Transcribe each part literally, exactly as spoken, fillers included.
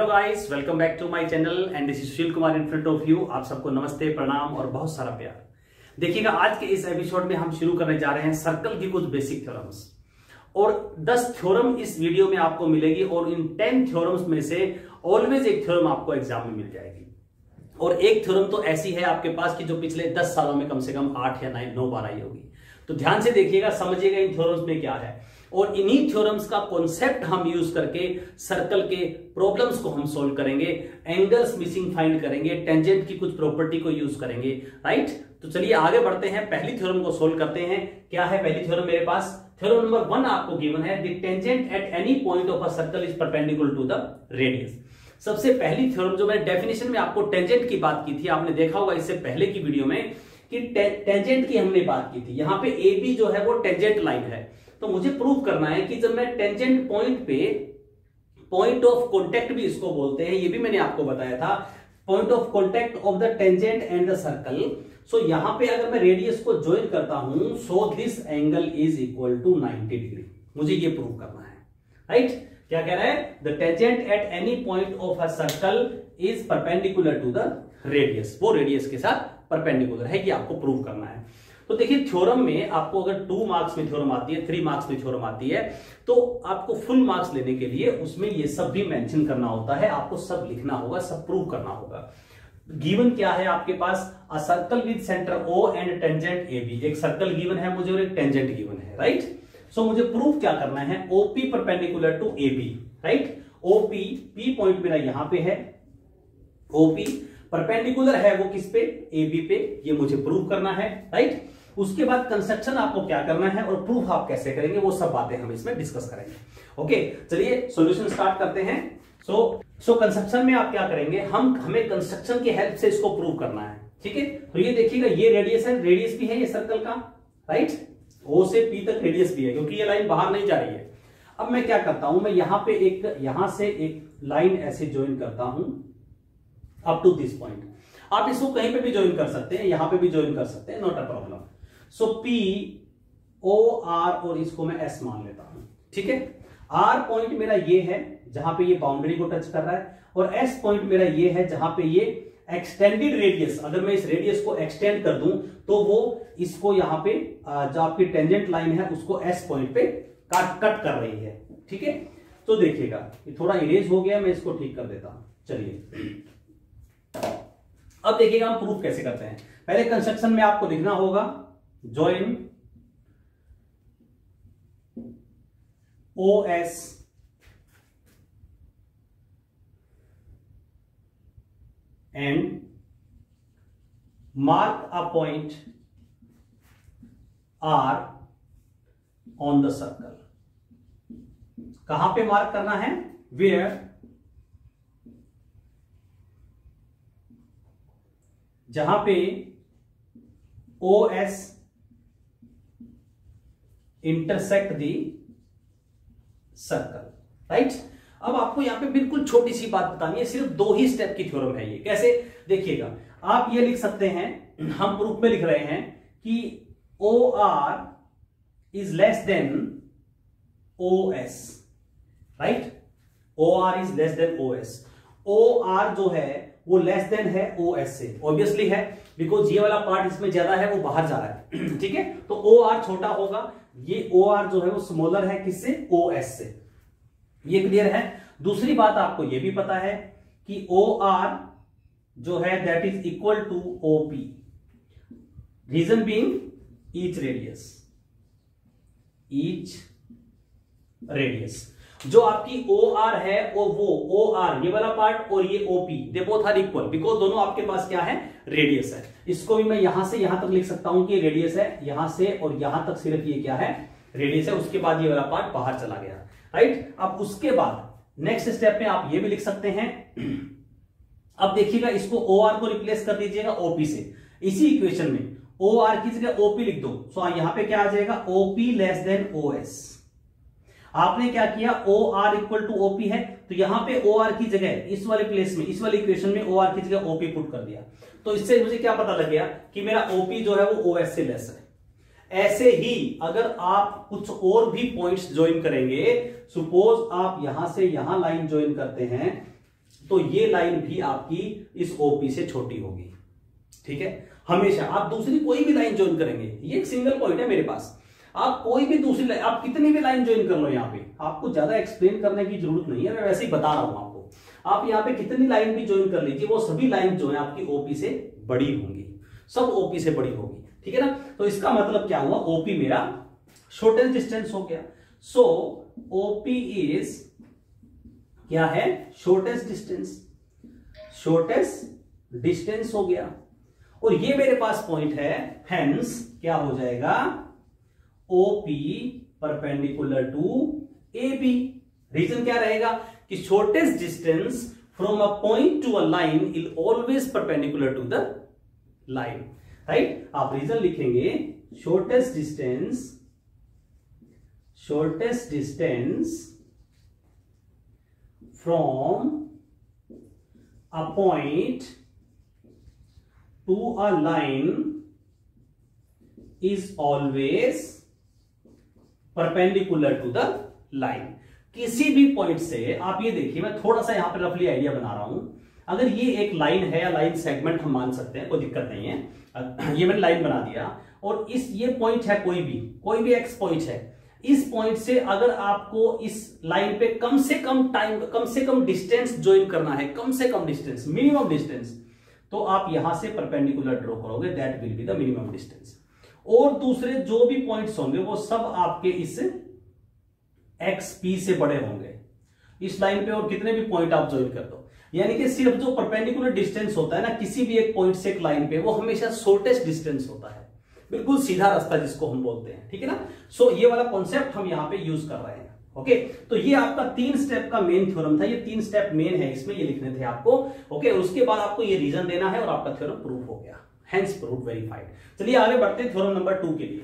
Guys, welcome back to my channel and this is Sushil Kumar in front of you. आप सबको नमस्ते, प्रणाम और बहुत सारा प्यार। देखिएगा, आज के इस एपिसोड में हम शुरू करने जा रहे हैं सर्कल की कुछ बेसिक थ्योरम्स और दस थ्योरम इस वीडियो में आपको मिलेगी और इन टेन थ्योरम्स में से ऑलवेज एक थ्योरम आपको एग्जाम में मिल जाएगी और एक थ्योरम तो ऐसी है आपके पास कि जो पिछले दस सालों में कम से कम आठ या नाइन नौ बार आई होगी। तो ध्यान से देखिएगा, समझिएगा इन थ्योरम्स में क्या है और इन्हीं थ्योरम्स का कॉन्सेप्ट हम यूज करके सर्कल के प्रॉब्लम्स को हम सोल्व करेंगे, एंगल्स मिसिंग फाइंड करेंगे, टेंजेंट की कुछ प्रॉपर्टी को यूज करेंगे। राइट, तो चलिए आगे बढ़ते हैं, पहली थ्योरम को सोल्व करते हैं। क्या है पहली थ्योरम मेरे पास? थ्योरम नंबर वन आपको गिवन है, the tangent at any point of a circle is perpendicular to the radius. सबसे पहली थ्योरम जो मैं डेफिनेशन में आपको टेंजेंट की बात की थी, आपने देखा होगा इससे पहले की वीडियो में कि टेंजेंट की हमने बात की थी। यहां पे ए बी जो है वो टेंजेंट लाइन है, तो मुझे प्रूव करना है कि जब मैं टेंजेंट पॉइंट पे, पॉइंट ऑफ कॉन्टेक्ट भी इसको बोलते हैं, ये भी मैंने आपको बताया था, point of contact of the tangent and the circle. So यहां पे अगर मैं रेडियस को ज्वाइन करता हूं, so this angle is equal to ninety degree. मुझे ये प्रूव करना है। Right right? क्या कह रहा है? The tangent at any point of a circle is perpendicular to the radius. वो रेडियस के साथ परपेंडिकुलर है, ये आपको प्रूव करना है। तो देखिए, थ्योरम में आपको अगर टू मार्क्स में थ्योरम आती है, थ्री मार्क्स में थ्योरम आती है, तो आपको फुल मार्क्स लेने के लिए उसमें ये सब भी मेंशन करना होता है, आपको सब लिखना होगा, सब प्रूव करना होगा। गिवन क्या है आपके पास? A circle with centre O and tangent A B. एक सर्कल गिवन है मुझे और एक टेंजेंट गिवन है। राइट, सो मुझे प्रूव क्या करना है? OP perpendicular to A B. Right, OP, P point मेरा यहां पे है, ओपी परपेंडिकुलर है वो किस पे? ए बी पे। ये मुझे प्रूव करना है। राइट, उसके बाद कंस्ट्रक्शन आपको क्या करना है और प्रूफ आप कैसे करेंगे, वो सब बातें हम इसमें डिस्कस करेंगे। ओके, चलिए सॉल्यूशन स्टार्ट करते हैं। सो सो कंस्ट्रक्शन में आप क्या करेंगे? हम हमें कंस्ट्रक्शन की हेल्प से इसको प्रूव करना है। ठीक है, तो ये देखिएगा, ये रेडियस है, रेडियस भी है ये सर्कल का। राइट, ओ से पी तक रेडियस भी है क्योंकि ये लाइन बाहर नहीं जा रही है। अब मैं क्या करता हूं, मैं यहां पे एक, यहां से एक लाइन ऐसे ज्वाइन करता हूं अप टू दिस पॉइंट। आप इसको कहीं पे भी ज्वाइन कर सकते हैं, यहां पे भी ज्वाइन कर सकते हैं, not a problem. So P O R और इसको मैं एस मान लेता हूं। ठीक है, आर पॉइंट मेरा ये है जहां पे ये बाउंड्री को टच कर रहा है और एस पॉइंट मेरा ये है जहां पे ये एक्सटेंडेड रेडियस, अगर मैं इस रेडियस को एक्सटेंड कर दूं तो वो इसको यहां पे जो आपकी टेंजेंट लाइन है उसको एस पॉइंट पे काट कट कर रही है। ठीक है, तो देखिएगा ये थोड़ा इरेज हो गया, मैं इसको ठीक कर देता हूं। चलिए अब देखिएगा हम प्रूफ कैसे करते हैं। पहले कंस्ट्रक्शन में आपको लिखना होगा join O S and mark a point R on the circle। कहां पे मार्क करना है? Where जहां पे O S intersect the circle. Right, अब आपको यहां पे बिल्कुल छोटी सी बात बतानी है, सिर्फ दो ही स्टेप की थ्योरम है ये। कैसे? देखिएगा, आप ये लिख सकते हैं, हम प्रूफ में लिख रहे हैं कि O R is less than O S. Right, O R is less than O S. O R जो है वो लेस देन है ओ एस से, ऑब्वियसली है बिकॉज ये वाला पार्ट इसमें ज्यादा है, वो बाहर जा रहा है। ठीक है, तो ओ आर छोटा होगा, ये ओ आर जो है वो स्मॉलर है किससे? ओ एस से। ये क्लियर है। दूसरी बात आपको ये भी पता है कि ओ आर जो है that is equal to O P, reason being each radius, each radius. जो आपकी ओ आर है और वो ओ आर ये वाला पार्ट और ये O P, they both are equal because दोनों आपके पास क्या है? रेडियस है। इसको भी मैं यहां से यहां तक लिख सकता हूं कि रेडियस है, यहां से और यहां तक सिर्फ ये क्या है? रेडियस है। उसके बाद ये वाला पार्ट बाहर चला गया। राइट, अब उसके बाद नेक्स्ट स्टेप में आप ये भी लिख सकते हैं। अब देखिएगा, इसको ओ आर को रिप्लेस कर दीजिएगा ओपी से। इसी इक्वेशन में ओ आर की जगह ओपी लिख दो, सो यहां पे क्या आ जाएगा? OP less than O S. आपने क्या किया? O R equal to OP है, तो यहां पे ओ आर की जगह इस वाले प्लेस में, इस वाले इक्वेशन में ओ आर की जगह ओपी पुट कर दिया। तो इससे मुझे क्या पता लग गया कि मेरा ओपी जो है वो ओ एस से लेस है। ऐसे ही अगर आप कुछ और भी पॉइंट्स ज्वाइन करेंगे, सपोज आप यहां से यहां लाइन ज्वाइन करते हैं, तो ये लाइन भी आपकी इस ओपी से छोटी होगी। ठीक है, हमेशा आप दूसरी कोई भी लाइन ज्वाइन करेंगे, ये एक सिंगल पॉइंट है मेरे पास, आप कोई भी दूसरी लाइन, आप कितनी भी लाइन ज्वाइन कर लो, यहाँ पे आपको ज्यादा एक्सप्लेन करने की जरूरत नहीं है, मैं वैसे ही बता रहा हूं आपको। आप यहाँ पे कितनी लाइन भी ज्वाइन कर लीजिए, वो सभी लाइन जो है आपकी ओपी से बड़ी होंगी, सब ओपी से बड़ी होगी। ठीक है ना, तो इसका मतलब क्या हुआ, ओपी मेरा शॉर्टेस्ट डिस्टेंस हो गया। सो ओपी इज क्या है, शॉर्टेस्ट डिस्टेंस, शॉर्टेस्ट डिस्टेंस हो गया। और ये मेरे पास पॉइंट है, हेंस क्या हो जाएगा, OP perpendicular to AB. Reason क्या रहेगा कि shortest distance from a point to a line is always perpendicular to the line, right. आप रीजन लिखेंगे, shortest distance, shortest distance from a point to a line is always perpendicular to the line। किसी भी point से आप ये देखिए, मैं थोड़ा सा यहां पर रफली आइडिया बना रहा हूं, अगर ये एक लाइन है या लाइन सेगमेंट हम मान सकते हैं, कोई दिक्कत नहीं है, ये मैंने लाइन बना दिया और इस ये पॉइंट है, कोई भी कोई भी एक्स पॉइंट है, इस पॉइंट से अगर आपको इस लाइन पे कम से कम टाइम, कम से कम डिस्टेंस ज्वाइन करना है, कम से कम डिस्टेंस, मिनिमम डिस्टेंस, तो आप यहां से परपेंडिकुलर ड्रॉ करोगे, that will be the minimum distance. और दूसरे जो भी पॉइंट्स होंगे वो सब आपके इस एक्स पी से बड़े होंगे इस लाइन पे, और कितने भी पॉइंट आप ज्वाइन कर दो, यानी कि सिर्फ जो परपेंडिकुलर डिस्टेंस होता है ना किसी भी एक पॉइंट से एक लाइन पे, वो हमेशा शॉर्टेस्ट डिस्टेंस होता है, बिल्कुल सीधा रास्ता जिसको हम बोलते हैं। ठीक है ना, सो ये वाला कॉन्सेप्ट हम यहां पे यूज कर रहे हैं। ओके, तो ये आपका तीन स्टेप का मेन थ्योरम था, ये तीन स्टेप मेन है इसमें, ये लिखने थे आपको। ओके, उसके बाद आपको ये रीजन देना है और आपका थ्योरम प्रूफ हो गया, हेंस प्रूफ वेरीफाइड। चलिए आगे बढ़ते हैं थ्योरम नंबर टू के लिए।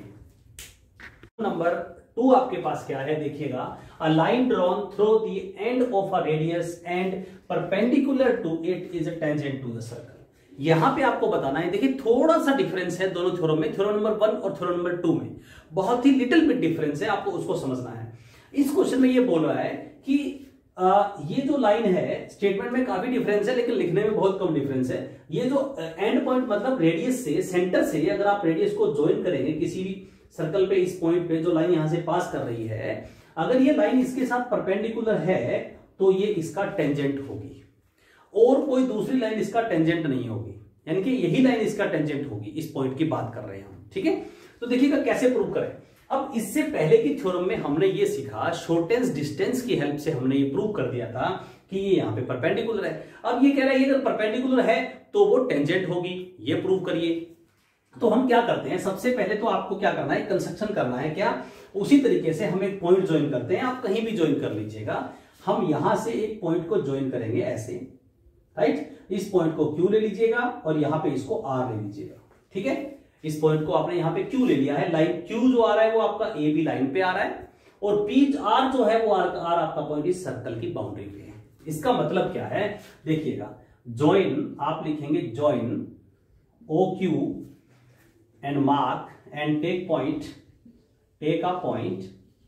नंबर टू आपके पास क्या है, देखिएगा, a line drawn through the end of a radius and perpendicular to it is a tangent to the circle. यहां पे आपको बताना है, देखिए थोड़ा सा डिफरेंस है दोनों थ्योरम में, थ्योरम नंबर वन और थ्योरम नंबर टू में बहुत ही लिटिल बिट डिफरेंस है, आपको उसको समझना है। इस क्वेश्चन में ये बोल रहा है कि आ, ये जो लाइन है, स्टेटमेंट में काफी डिफरेंस है लेकिन लिखने में बहुत कम डिफरेंस है। ये जो एंड पॉइंट मतलब रेडियस से, सेंटर से अगर आप रेडियस को ज्वाइन करेंगे किसी भी सर्कल पे, इस पॉइंट पे जो लाइन यहां से पास कर रही है, अगर ये लाइन इसके साथ परपेंडिकुलर है तो ये इसका टेंजेंट होगी, और कोई दूसरी लाइन इसका टेंजेंट नहीं होगी, यानी कि यही लाइन इसका टेंजेंट होगी। इस पॉइंट की बात कर रहे हैं हम। ठीक है, तो देखिएगा कैसे प्रूव करें। अब इससे पहले की थ्योरम में हमने ये सीखा, शॉर्टेस्ट डिस्टेंस की हेल्प से हमने ये प्रूव कर दिया था कि ये यहां पे परपेंडिकुलर है। अब ये कह रहा है ये अगर परपेंडिकुलर है तो वो टेंजेंट होगी, ये प्रूव करिए। तो हम क्या करते हैं, सबसे पहले तो आपको क्या करना है, कंस्ट्रक्शन करना है। क्या, उसी तरीके से हम एक पॉइंट ज्वाइन करते हैं, आप कहीं भी ज्वाइन कर लीजिएगा। हम यहां से एक पॉइंट को ज्वाइन करेंगे ऐसे, राइट। इस पॉइंट को क्यू ले लीजिएगा और यहां पे इसको आर ले लीजिएगा। ठीक है, इस पॉइंट को आपने यहां पे क्यू ले लिया है, लाइन क्यू जो आ रहा है वो आपका ए बी लाइन पे आ रहा है, और पी आर जो है वो आर, आर आपका पॉइंट इस सर्कल की बाउंड्री पे है। इसका मतलब क्या है, देखिएगा, ज्वाइन आप लिखेंगे, join O Q and mark and take point, take a point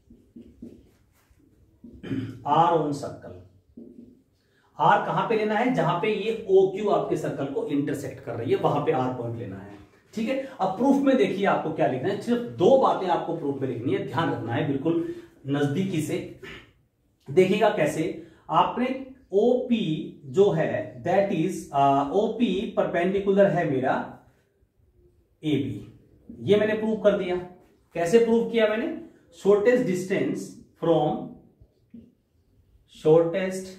R on circle. R कहां पे लेना है, जहां पे ये ओ क्यू आपके सर्कल को इंटरसेक्ट कर रही है, वहां पे आर पॉइंट लेना है। ठीक है, अब प्रूफ में देखिए आपको क्या लिखना है, सिर्फ दो बातें आपको प्रूफ में लिखनी है, ध्यान रखना है बिल्कुल नजदीकी से। देखिएगा कैसे, आपने ओपी जो है दैट इज ओपी परपेंडिकुलर है मेरा ए बी, ये मैंने प्रूव कर दिया। कैसे प्रूव किया मैंने, shortest distance from, shortest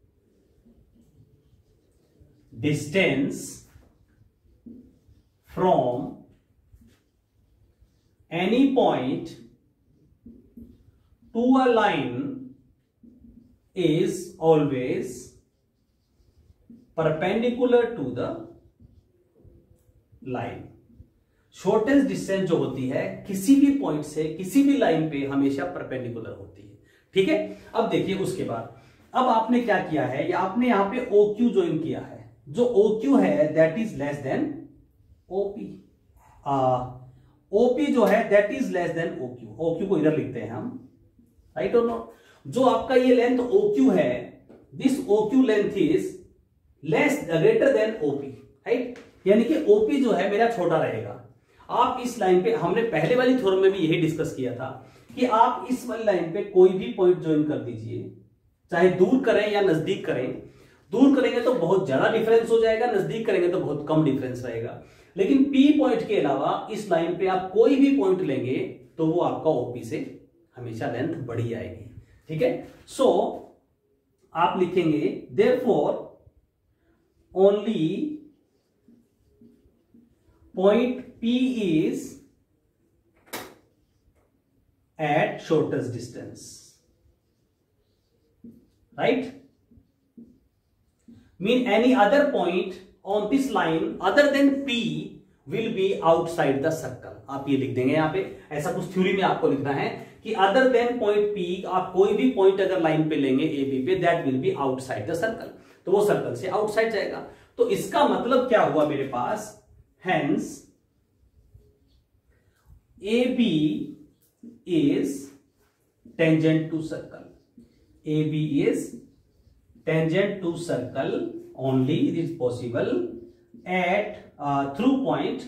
distance from any point to a line is always perpendicular to the line। Shortest distance जो होती है किसी भी पॉइंट से किसी भी लाइन पे हमेशा परपेंडिकुलर होती है। ठीक है, अब देखिए उसके बाद अब आपने क्या किया है, या आपने यहां पे ओ क्यू ज्वाइन किया है, जो ओ क्यू है that is less than OP, OP जो है that is less than OQ, OQ को इधर लिखते हैं हम, राइट और नॉट। जो आपका ये लेंथ ओक्यू है, this OQ length is less greater than OP, right, यानी कि ओपी जो है मेरा छोटा रहेगा। आप इस लाइन पे, हमने पहले वाली थ्योरम में भी यही डिस्कस किया था कि आप इस वाली लाइन पे कोई भी पॉइंट ज्वाइन कर दीजिए, चाहे दूर करें या नजदीक करें। दूर करेंगे तो बहुत ज्यादा डिफरेंस हो जाएगा, नजदीक करेंगे तो बहुत कम डिफरेंस रहेगा। लेकिन पी पॉइंट के अलावा इस लाइन पे आप कोई भी पॉइंट लेंगे तो वो आपका ओपी से हमेशा लेंथ बढ़ी आएगी, ठीक है। सो so, आप लिखेंगे therefore only point P is at shortest distance, right? Mean any other point on this line other than P will be outside the circle. आप ये लिख देंगे यहां पे, ऐसा कुछ थ्योरी में आपको लिखना है कि other than point P, आप कोई भी पॉइंट अगर लाइन पे लेंगे ए बी पे, that will be outside the circle, तो वो सर्कल से आउटसाइड जाएगा। तो इसका मतलब क्या हुआ मेरे पास, hence A B is tangent to circle. A B is tangent to circle only. It is possible at uh, through point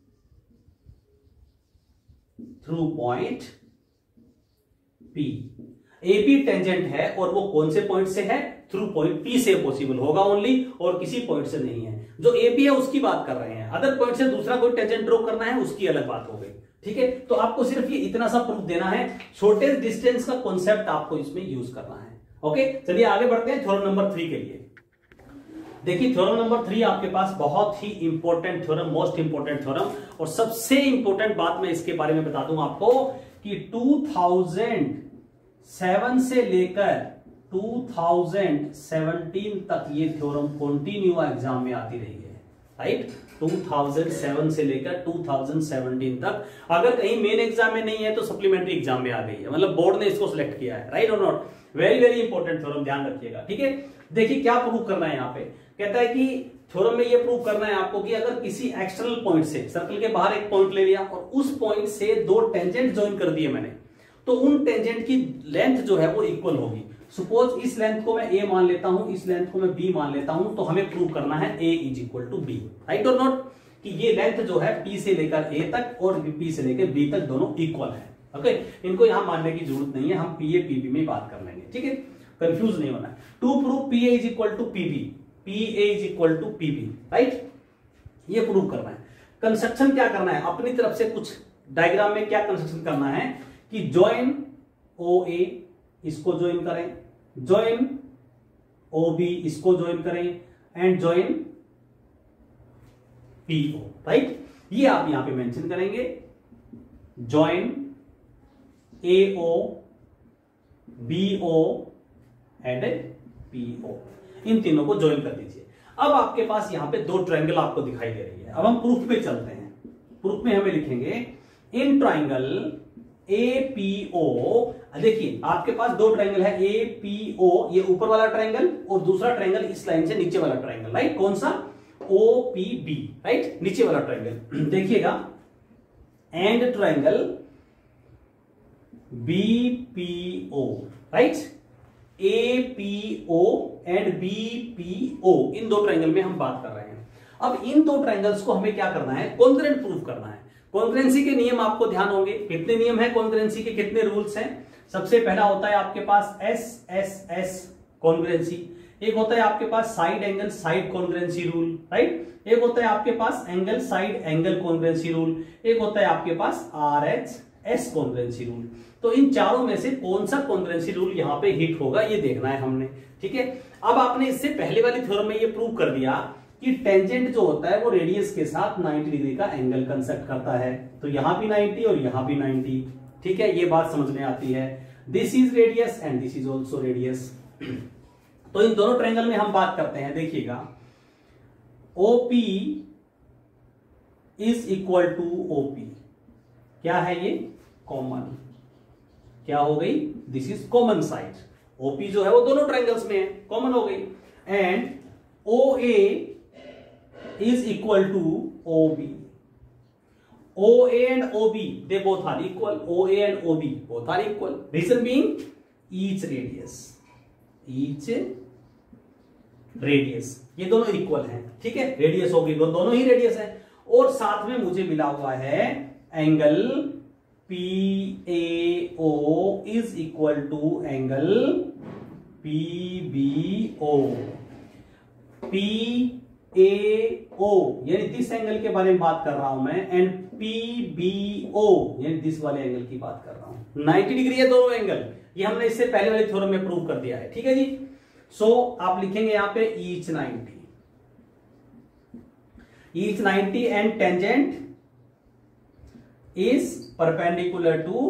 through point P. A B tangent है और वो कौन से पॉइंट से है, थ्रू पॉइंट P से possible होगा only, और किसी पॉइंट से नहीं है। जो A B है उसकी बात कर रहे हैं, अदर पॉइंट से दूसरा कोई टेंजेंट ड्रॉ करना है उसकी अलग बात हो गई, ठीक है। तो आपको सिर्फ ये इतना सा प्रूफ देना है, शॉर्टेस्ट डिस्टेंस का कॉन्सेप्ट आपको इसमें यूज करना है। ओके, चलिए आगे बढ़ते हैं थ्योरम नंबर थ्री के लिए। देखिए थ्योरम नंबर थ्री आपके पास बहुत ही important theorem, most important theorem, और सबसे इंपॉर्टेंट बात मैं इसके बारे में बता दूं आपको कि टू थाउजेंड सेवन से लेकर टू थाउजेंड सेवनटीन तक ये थ्योरम कंटिन्यू एग्जाम में आती रही है, राइट। टू थाउजेंड सेवन से लेकर टू थाउजेंड सेवनटीन तक, अगर कहीं मेन एग्जाम में नहीं है तो सप्लीमेंट्री एग्जाम में आ गई है, मतलब बोर्ड ने इसको सिलेक्ट किया है, राइट और not. Very very important theorem, ध्यान रखिएगा, ठीक है। देखिए क्या प्रूव करना है यहाँ पे, कहता है कि थ्योरम में ये प्रूव करना है आपको कि अगर किसी एक्सटर्नल पॉइंट से, सर्कल के बाहर एक पॉइंट ले लिया और उस पॉइंट से दो टेंजेंट ज्वाइन कर दिए मैंने, तो उन टेंजेंट की लेंथ जो है वो इक्वल होगी। सपोज इस लेंथ को मैं ए मान लेता हूं, इस लेंथ को मैं बी मान लेता हूं, तो हमें प्रूव करना है A is equal to B, right और नॉट, कि ये लेंथ जो है पी से लेकर ए तक और पी से लेकर बी तक दोनों इक्वल है। ओके, इनको यहां मानने की जरूरत नहीं है, हम पी ए पीबी में बात कर लेंगे, ठीक है, कंफ्यूज नहीं होना है। To prove P A is equal to PB, P A is equal to PB, right, ये प्रूव करना है। कंस्ट्रक्शन क्या करना है, अपनी तरफ से कुछ डायग्राम में क्या कंस्ट्रक्शन करना है कि ज्वाइन ओ ए, इसको ज्वाइन करें, ज्वाइन ओ बी, इसको ज्वाइन करें, and join P O, right. ये आप यहां पे मेंशन करेंगे, join A O, B O and P O, इन तीनों को ज्वाइन कर दीजिए। अब आपके पास यहां पे दो ट्रायंगल आपको दिखाई दे रही है। अब हम प्रूफ पे चलते हैं। प्रूफ में हमें लिखेंगे इन ट्रायंगल ए पी ओ, देखिए आपके पास दो ट्रायंगल है ए पी ओ, ये ऊपर वाला ट्रायंगल और दूसरा ट्रायंगल इस लाइन से नीचे वाला ट्रायंगल, राइट, कौन सा, ओ पी बी, राइट, नीचे वाला ट्रायंगल। देखिएगा and triangle B P O, right, A P O and B P O, इन दो ट्रायंगल में हम बात कर रहे हैं। अब इन दो ट्रायंगल्स को हमें क्या करना है, कॉन्ग्रुएंट प्रूव करना है। कॉन्ग्रुएंसी के नियम आपको ध्यान होंगे, कितने नियम है कॉन्ग्रुएंसी के, कितने रूल्स हैं। सबसे पहला होता है आपके पास एस एस एस कॉन्ग्रुएंसी, एक होता है आपके पास side angle side congruency rule, right, एक होता है आपके पास angle side angle congruency rule, एक होता है आपके पास R H S congruency rule. तो इन चारों में से कौन सा कॉन्ग्रुएंसी रूल यहां पे हिट होगा ये देखना है हमने, ठीक है। अब आपने इससे पहले वाली थ्योरम में ये प्रूव कर दिया कि टेंजेंट जो होता है वो रेडियस के साथ नाइंटी डिग्री का एंगल कंस्ट्रक्ट करता है, तो यहां भी नाइंटी और यहां भी नाइंटी, ठीक है, ये बात समझ में आती है। This is radius and this is also radius. तो इन दोनों ट्रायंगल में हम बात करते हैं, देखिएगा OP is equal to OP, क्या है ये, कॉमन, क्या हो गई, this is common side, OP जो है वो दोनों ट्रायंगल्स में है, कॉमन हो गई, and O A is equal to O B. O A and O B, they both are equal. O A and O B both are equal. Reason being each radius, each radius, ये दोनों equal हैं, ठीक है, radius होगी, दोनों ही radius है। और साथ में मुझे मिला हुआ है angle P A O is equal to angle P B O. P A O यानी दिस एंगल के बारे में बात कर रहा हूं मैं, एंड पी बी ओ यानी दिस वाले एंगल की बात कर रहा हूं। नाइंटी डिग्री है दोनों एंगल, ये हमने इससे पहले वाले थ्योरम में प्रूव कर दिया है, ठीक है जी। सो so, आप लिखेंगे यहां पे each ninety, each ninety and tangent is perpendicular to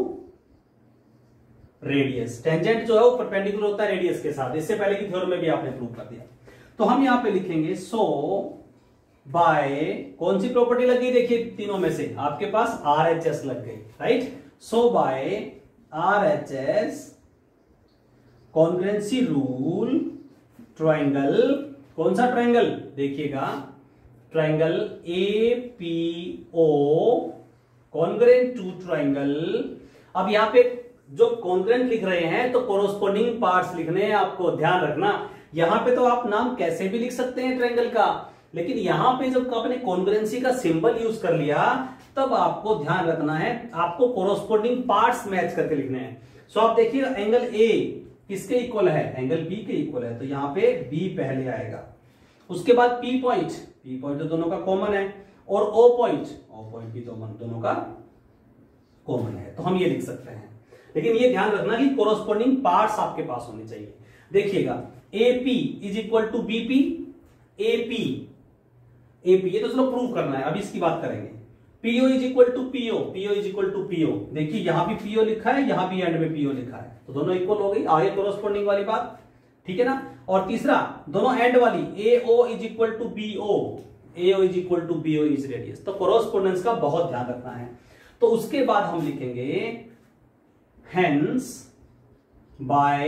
radius. Tangent जो है वो परपेंडिकुलर होता है रेडियस के साथ, इससे पहले की थ्योरम में भी आपने प्रूव कर दिया। तो हम यहां पे लिखेंगे सो बाय, कौन सी प्रॉपर्टी लग गई देखिए तीनों में से, आपके पास आर एच एस लग गई, right. So by R H S congruency rule, triangle, कौन सा ट्राइंगल देखिएगा, triangle A P O congruent to triangle. अब यहां पे जो कॉन्ग्रुएंट लिख रहे हैं तो कोरोस्पोंडिंग पार्ट्स लिखने हैं, आपको ध्यान रखना। यहां पे तो आप नाम कैसे भी लिख सकते हैं ट्रायंगल का, लेकिन यहां पे जब आपने कॉन्ग्रुएंसी का सिंबल यूज कर लिया तब आपको ध्यान रखना है, आपको कोरोस्पोंडिंग पार्ट्स मैच करके लिखने हैं। सो आप देखिए एंगल ए किसके इक्वल है, एंगल बी के इक्वल है, तो यहां पे बी पहले आएगा। उसके बाद पी पॉइंट, पी पॉइंट तो दोनों का कॉमन है, और ओ पॉइंट, ओ पॉइंट भी दोनों का कॉमन है, तो हम ये लिख सकते हैं। लेकिन ये ध्यान रखना कि कोरोस्पोंडिंग पार्ट्स आपके पास होने चाहिए। देखिएगा AP is equal to BP, AP AP ये तो चलो प्रूव करना है, अभी इसकी बात करेंगे। PO is equal to PO, PO is equal to PO, देखिए यहां भी पीओ लिखा है, यहां भी एंड में पीओ लिखा है, तो दोनों इक्वल हो गई, आगे कोरोस्पोंडिंग वाली बात, ठीक है ना। और तीसरा दोनों एंड वाली AO is equal to BO, AO is equal to BO is radius, तो कोरोस्पोंडेंस का बहुत ध्यान रखना है। तो उसके बाद हम लिखेंगे hence by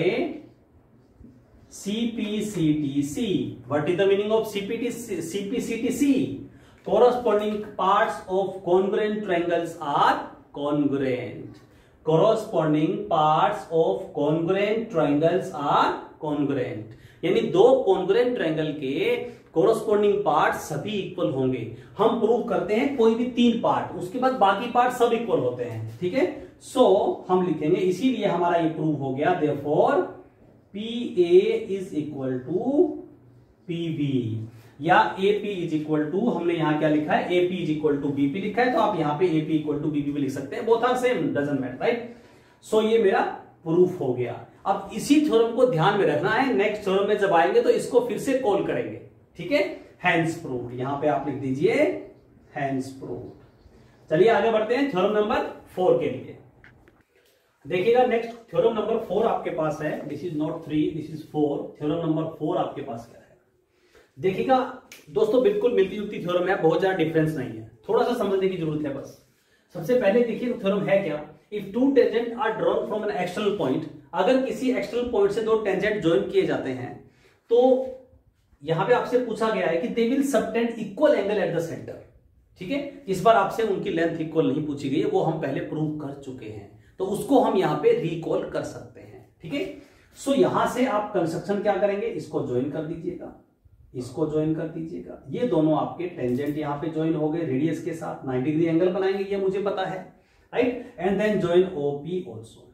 C P C T C. What is the meaning of C P T C? C P C T C? Corresponding parts of congruent triangles are congruent. Corresponding parts of congruent triangles are congruent. यानी दो congruent triangle के corresponding parts सभी equal होंगे। हम prove करते हैं कोई भी तीन पार्ट, उसके बाद बाकी पार्ट सब इक्वल होते हैं, ठीक है। सो so, हम लिखेंगे, इसीलिए हमारा ये प्रूव हो गया, therefore P A is equal to P B, या A P is equal to, हमने यहां क्या लिखा है, A P is equal to B P लिखा है, तो आप यहां पे A P equal to B P भी लिख सकते हैं, both are same, doesn't matter, right. So ये मेरा प्रूफ हो गया। अब इसी थ्योरम को ध्यान में रखना है, नेक्स्ट थ्योरम में जब आएंगे तो इसको फिर से कॉल करेंगे, ठीक है। हैंस प्रूव्ड, यहां पे आप लिख दीजिए हैंस प्रूव्ड। चलिए आगे बढ़ते हैं थ्योरम नंबर फोर के लिए। देखिएगा नेक्स्ट थ्योरम नंबर फोर आपके पास है, this is not three, this is four. Theorem number four आपके पास क्या है, देखिएगा दोस्तों, बिल्कुल मिलती जुलती थ्योरम है, बहुत ज्यादा डिफरेंस नहीं है, थोड़ा सा समझने की जरूरत है बस। सबसे पहले देखिए थ्योरम है क्या, if two tangent are drawn from an external point, अगर किसी एक्सटर्नल पॉइंट से दो टेंजेंट ज्वाइन किए जाते हैं तो यहां पे आपसे पूछा गया है कि they will subtend equal angle at the centre, ठीक है। इस बार आपसे उनकी लेंथ इक्वल नहीं पूछी गई है, वो हम पहले प्रूव कर चुके हैं, तो उसको हम यहां पे रिकॉल कर सकते हैं, ठीक है। सो यहां से आप कंस्ट्रक्शन क्या करेंगे, इसको ज्वाइन कर दीजिएगा, इसको ज्वाइन कर दीजिएगा, ये दोनों आपके टेंजेंट यहां पे ज्वाइन हो गए रेडियस के साथ, नाइंटी डिग्री एंगल बनाएंगे, ये मुझे पता है, right. And then join OP also,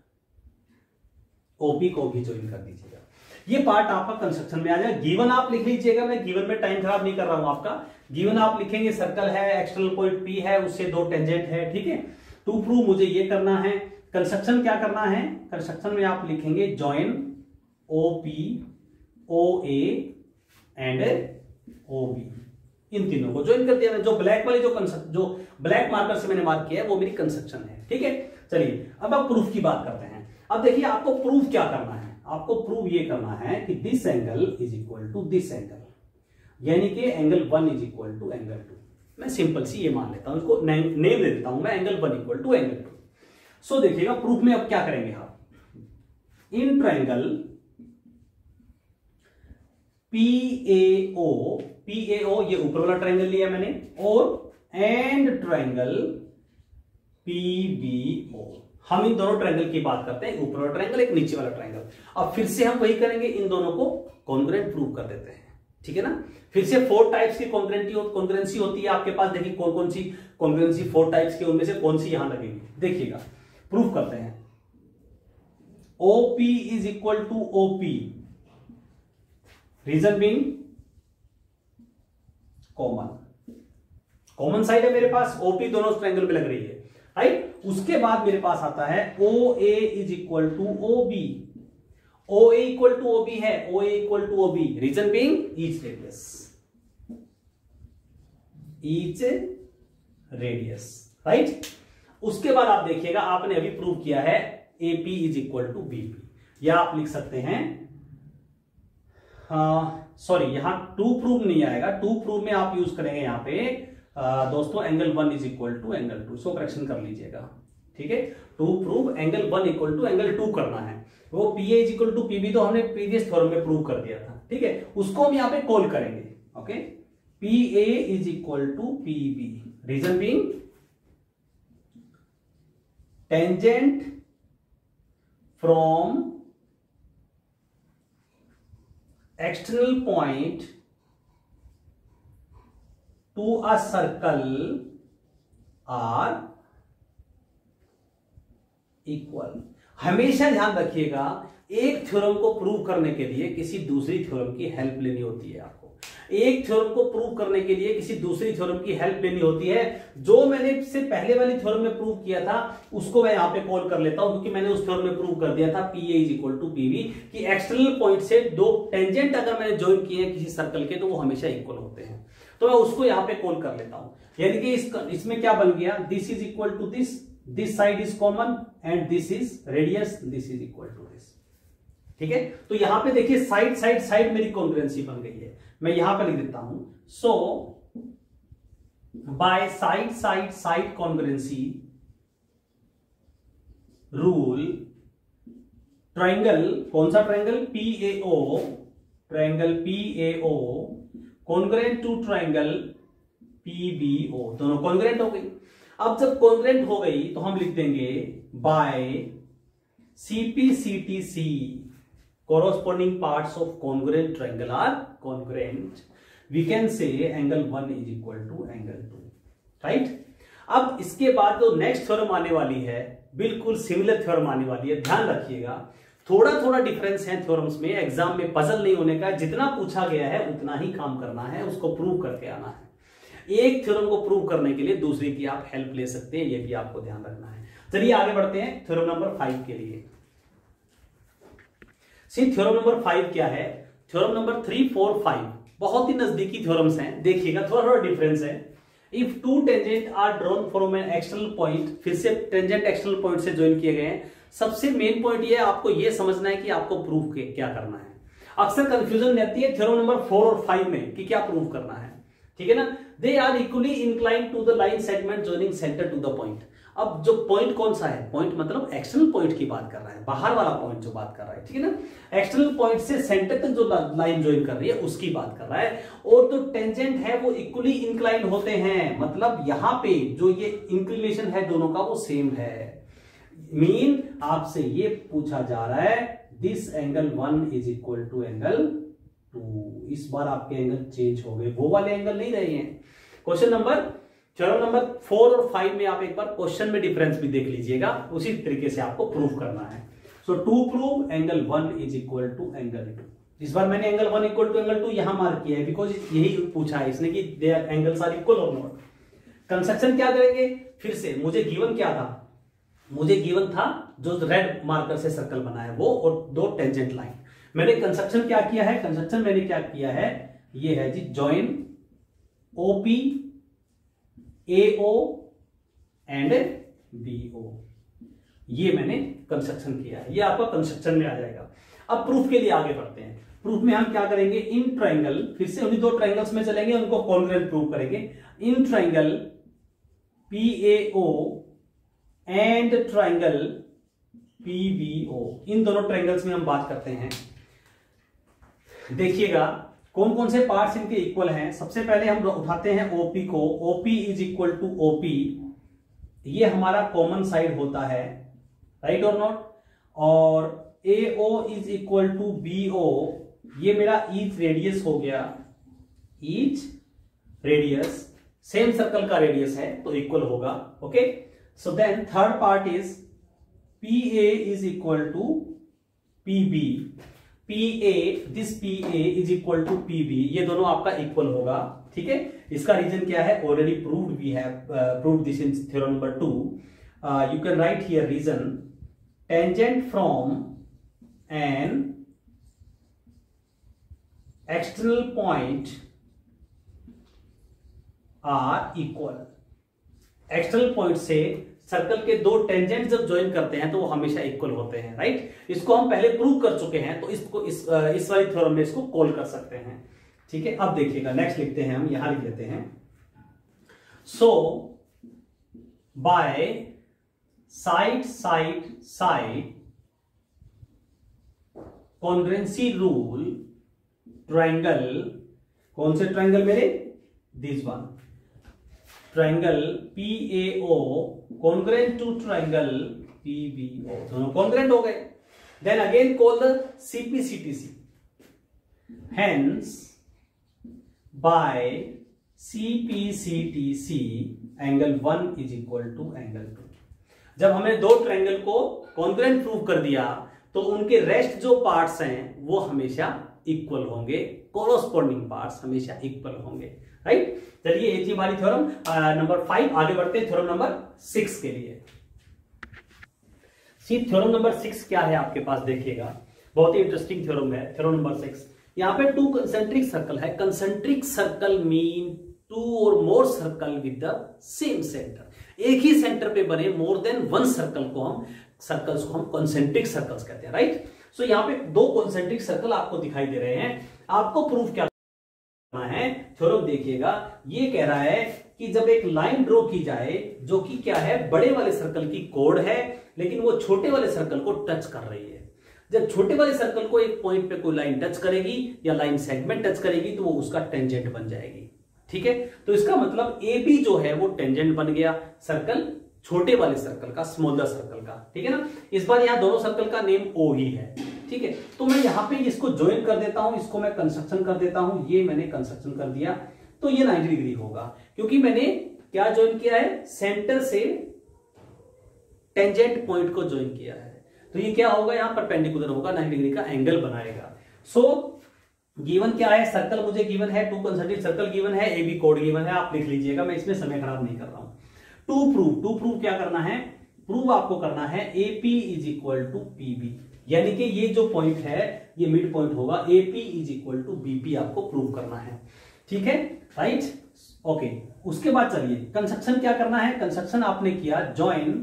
OP को भी ज्वाइन कर दीजिएगा। ये पार्ट आपका कंस्ट्रक्शन में आ जाएगा। गिवन आप लिख लीजिएगा, मैं गिवन में टाइम खराब नहीं कर रहा हूं आपका। गिवन आप लिखेंगे सर्कल है, एक्सटर्नल पॉइंट पी है, उससे दो टेंजेंट है, ठीक है। टू प्रूव मुझे ये करना है। कंस्ट्रक्शन क्या करना है, कंस्ट्रक्शन में आप लिखेंगे join O P O A and O B, इन तीनों को ज्वाइन कर दिया। जो ब्लैक वाली जो जो ब्लैक मार्कर से मैंने मार्क किया है वो मेरी कंस्ट्रक्शन है, ठीक है। चलिए अब आप प्रूफ की बात करते हैं। अब देखिए आपको प्रूफ क्या करना है, आपको प्रूव ये करना है कि this angle is equal to this angle, यानी कि angle one is equal to angle two. मैं सिंपल सी ये मान लेता हूं, इसको नेम दे देता हूं मैं, angle one equal to angle two. So देखिएगा प्रूफ में अब क्या करेंगे आप, in triangle P A O, P A O ये ऊपर वाला ट्राइंगल लिया मैंने, और and triangle P B O, हम इन दोनों ट्रायंगल की बात करते हैं, ऊपर वाला ट्रायंगल एक नीचे वाला ट्रायंगल। अब फिर से हम वही करेंगे, इन दोनों को कॉन्ग्रुएंट प्रूव कर देते हैं, ठीक है ना। फिर से फोर टाइप्स की कॉन्ग्रुएंसी होती है आपके पास। देखिए कौन कौन सी कॉन्ग्रुएंसी फोर टाइप्स की, उनमें से कौन सी यहां लगेगी, देखिएगा प्रूफ करते हैं। OP is equal to OP, reason being common, common side है मेरे पास, ओपी दोनों ट्रायंगल पे लग रही है, राइट। उसके बाद मेरे पास आता है O A is equal to O B, O A equal to O B है, O A equal to O B, reason being each radius, each radius, right. उसके बाद आप देखिएगा आपने अभी प्रूव किया है AP is equal to BP, या आप लिख सकते हैं, सॉरी यहां टू प्रूव नहीं आएगा, टू प्रूव में आप यूज करेंगे यहां पे आ, दोस्तों angle one is equal to angle two, so correction कर लीजिएगा, ठीक है। To prove angle one equal to angle two करना है, वो P A is equal to PB तो हमने प्रीवियस थ्योरम में प्रूव कर दिया था, ठीक है। उसको हम यहां पे कॉल करेंगे, okay. P A is equal to PB, reason being tangent from external point to a circle are equal. हमेशा ध्यान रखिएगा एक थ्योरम को प्रूव करने के लिए किसी दूसरी थ्योरम की हेल्प लेनी होती है आपको, एक थ्योरम को प्रूव करने के लिए किसी दूसरी थ्योरम की हेल्प लेनी होती है। जो मैंने इससे पहले वाली थ्योरम में प्रूव किया था उसको मैं यहां पे कॉल कर लेता हूं, क्योंकि मैंने उस थ्योरम में प्रूव कर दिया था P A is equal to PV, कि एक्सटर्नल पॉइंट से दो टेंजेंट अगर मैंने ज्वाइन किए हैं किसी सर्कल के तो वो हमेशा इक्वल होते हैं, तो मैं उसको यहां पे कॉल कर लेता हूं। यानी कि इस, इसमें क्या बन गया, this is equal to this, this side is common and this is radius, this is equal to this, ठीक है। तो यहां पे देखिए साइड साइड साइड मेरी कॉन्ग्रुएंसी बन गई है, मैं यहां पे लिख देता हूं, so by side side side congruency rule, triangle, कौन सा triangle, P A O, triangle P A O congruent to triangle P B O, दोनों कॉन्ग्रुएंट हो गई। अब जब कॉन्ग्रुएंट हो गई तो हम लिख देंगे by CP CTC, corresponding parts of congruent triangle are congruent, we can say angle one is equal to angle two, right। अब इसके बाद जो नेक्स्ट थ्योरम आने वाली है बिल्कुल सिमिलर थ्योरम आने वाली है, ध्यान रखिएगा थोड़ा थोड़ा डिफरेंस है थ्योरम्स में, एग्जाम में पजल नहीं होने का, जितना पूछा गया है उतना ही काम करना है, उसको प्रूव करके आना है। एक थ्योरम को प्रूव करने के लिए दूसरे की आप हेल्प ले सकते हैं, ये भी आपको ध्यान रखना है। चलिए आगे बढ़ते हैं थ्योरम नंबर फाइव के लिए। सी थ्योरम नंबर फाइव क्या है, theorem number three four five बहुत ही नजदीकी थ्योरम्स हैं, देखिएगा थोड़ा थोड़ा डिफरेंस है। If two tangent are drawn from an external point, फिर से टेंजेंट एक्सटर्नल पॉइंट से ज्वाइन किए गए हैं। सबसे मेन पॉइंट ये आपको ये समझना है कि आपको प्रूफ क्या करना है। अक्सर कंफ्यूजन रहती है थ्योरम नंबर फोर और फाइव में कि क्या प्रूफ करना है, ठीक है ना। They are equally inclined to the line segment joining centre to the point. अब जो पॉइंट कौन सा है, पॉइंट मतलब एक्सटर्नल पॉइंट की बात कर रहा है, बाहर वाला पॉइंट जो बात कर रहा है, ठीक है ना। एक्सटर्नल पॉइंट से सेंटर तक जो लाइन ज्वाइन कर रही है उसकी बात कर रहा है, और जो टेंजेंट है वो इक्वली इंक्लाइन होते हैं, मतलब यहां पे जो ये इंक्लिनेशन है दोनों का वो सेम है। मीन आपसे ये पूछा जा रहा है this angle one is equal to angle two, इस बार आपके एंगल चेंज हो गए, वो वाले एंगल नहीं रहे हैं। Question number theorem number four और फाइव में आप एक बार क्वेश्चन में डिफरेंस भी देख लीजिएगा, उसी तरीके से आपको प्रूव करना है। So to prove angle one is equal to angle two, इस बार मैंने angle one equal to angle two यहां मार्क किया है बिकॉज यही पूछा है इसने कि दे एंगल्स आर इक्वल और नॉट। कंस्ट्रक्शन क्या करेंगे, फिर से मुझे गिवन क्या था, मुझे गिवन था जो रेड मार्कर से सर्कल बना है वो और दो टेंजेंट लाइन। मैंने कंस्ट्रक्शन क्या किया है, कंस्ट्रक्शन मैंने क्या किया है, ये है जी join OP A O and B O, ये मैंने कंस्ट्रक्शन किया है, ये आपका कंस्ट्रक्शन में आ जाएगा। अब प्रूफ के लिए आगे बढ़ते हैं। प्रूफ में हम क्या करेंगे, इन ट्राइंगल, फिर से उन्हीं दो ट्राइंगल्स में चलेंगे, उनको कॉन्ग्रुएंट प्रूव करेंगे। In triangle P A O and triangle P B O, इन दोनों ट्राइंगल्स में हम बात करते हैं। देखिएगा कौन कौन से पार्ट्स इनके इक्वल हैं। सबसे पहले हम उठाते हैं ओपी को, OP is equal to OP, ये हमारा कॉमन साइड होता है, राइट और नॉट। और A O is equal to B O, ये मेरा ईच रेडियस हो गया, ईच रेडियस, सेम सर्कल का रेडियस है तो इक्वल होगा। Okay, so then third part is P A is equal to P B, P A, this P A is equal to P B, ये दोनों आपका equal होगा। ठीक है, इसका रीजन क्या है, already proved, we have proved this in theorem number two. You can write here reason, tangent from an external point are equal, external point से सर्कल के दो टेंजेंट जब ज्वाइन करते हैं तो वो हमेशा इक्वल होते हैं, राइट। इसको हम पहले प्रूव कर चुके हैं, तो इसको इस इस वाली थ्योरम में इसको कॉल कर सकते हैं। ठीक है, अब देखिएगा नेक्स्ट लिखते हैं, हम यहां लिख लेते हैं। So by side side side congruency rule, triangle, कौन से ट्रायंगल मेरे, this one, triangle P A O congruent to triangle P B O, दोनों congruent हो गए। Then again call the C P C T C. Hence by C P C T C angle one is equal to angle two. जब हमने दो triangle को congruent prove कर दिया तो उनके रेस्ट जो पार्ट्स हैं वो हमेशा इक्वल होंगे, कोरोस्पोंडिंग पार्ट्स हमेशा इक्वल होंगे, राइट। चलिए ये थी हमारी थ्योरम नंबर फाइव, आगे बढ़ते हैं थ्योरम नंबर सिक्स के लिए। सी थ्योरम नंबर सिक्स क्या है आपके पास, देखिएगा बहुत ही इंटरेस्टिंग थ्योरम है। थ्योरम नंबर सिक्स, यहाँ पे टू कंसेंट्रिक सर्कल है। कंसेंट्रिक सर्कल मीन टू और more circle with the same centre, एक ही सेंटर पे बने मोर देन वन सर्कल को हम सर्कल्स को हम कंसेंट्रिक सर्कल्स कहते हैं, राइट। सो यहाँ पे दो कंसेंट्रिक सर्कल आपको दिखाई दे रहे हैं, आपको प्रूफ क्या है, थ्योरम देखिएगा। ये कह रहा है कि जब एक लाइन ड्रॉ की जाए जो कि क्या है, बड़े वाले सर्कल की कोड है लेकिन वो छोटे वाले सर्कल को टच कर रही है। जब छोटे वाले सर्कल को एक पॉइंट पे कोई लाइन टच करेगी या लाइन सेगमेंट टच करेगी तो वो उसका टेंजेंट बन जाएगी। ठीक है, तो इसका मतलब ए बी जो है वो टेंजेंट बन गया सर्कल, छोटे वाले सर्कल का, स्मॉलर सर्कल का। ठीक है ना, इस बार यहां दोनों सर्कल का नेम ओ ही है। ठीक है, तो मैं यहां पे इसको ज्वाइन कर देता हूं, इसको मैं कंस्ट्रक्शन कर देता हूं। ये मैंने कंस्ट्रक्शन कर दिया तो ये नाइंटी डिग्री होगा, क्योंकि मैंने क्या ज्वाइन किया है, सेंटर से टेंजेंट पॉइंट को ज्वाइन किया है। तो ये क्या होगा, यहां परपेंडिकुलर होगा, नाइंटी डिग्री का एंगल बनाएगा। सो गिवन क्या है, सर्कल मुझे गिवन है, टू कंसेंट्रिक सर्कल गिवन है, ए बी कोड गिवन है, आप लिख लीजिएगा, मैं इसमें समय खराब नहीं कर रहा हूं। टू प्रूव, टू प्रूव क्या करना है, प्रूव आपको करना है AP is equal to PB, यानी कि ये जो पॉइंट है ये मिड पॉइंट होगा, AP is equal to BP आपको प्रूव करना है। ठीक है, राइट, ओके। उसके बाद चलिए कंस्ट्रक्शन क्या करना है, कंस्ट्रक्शन आपने किया ज्वाइन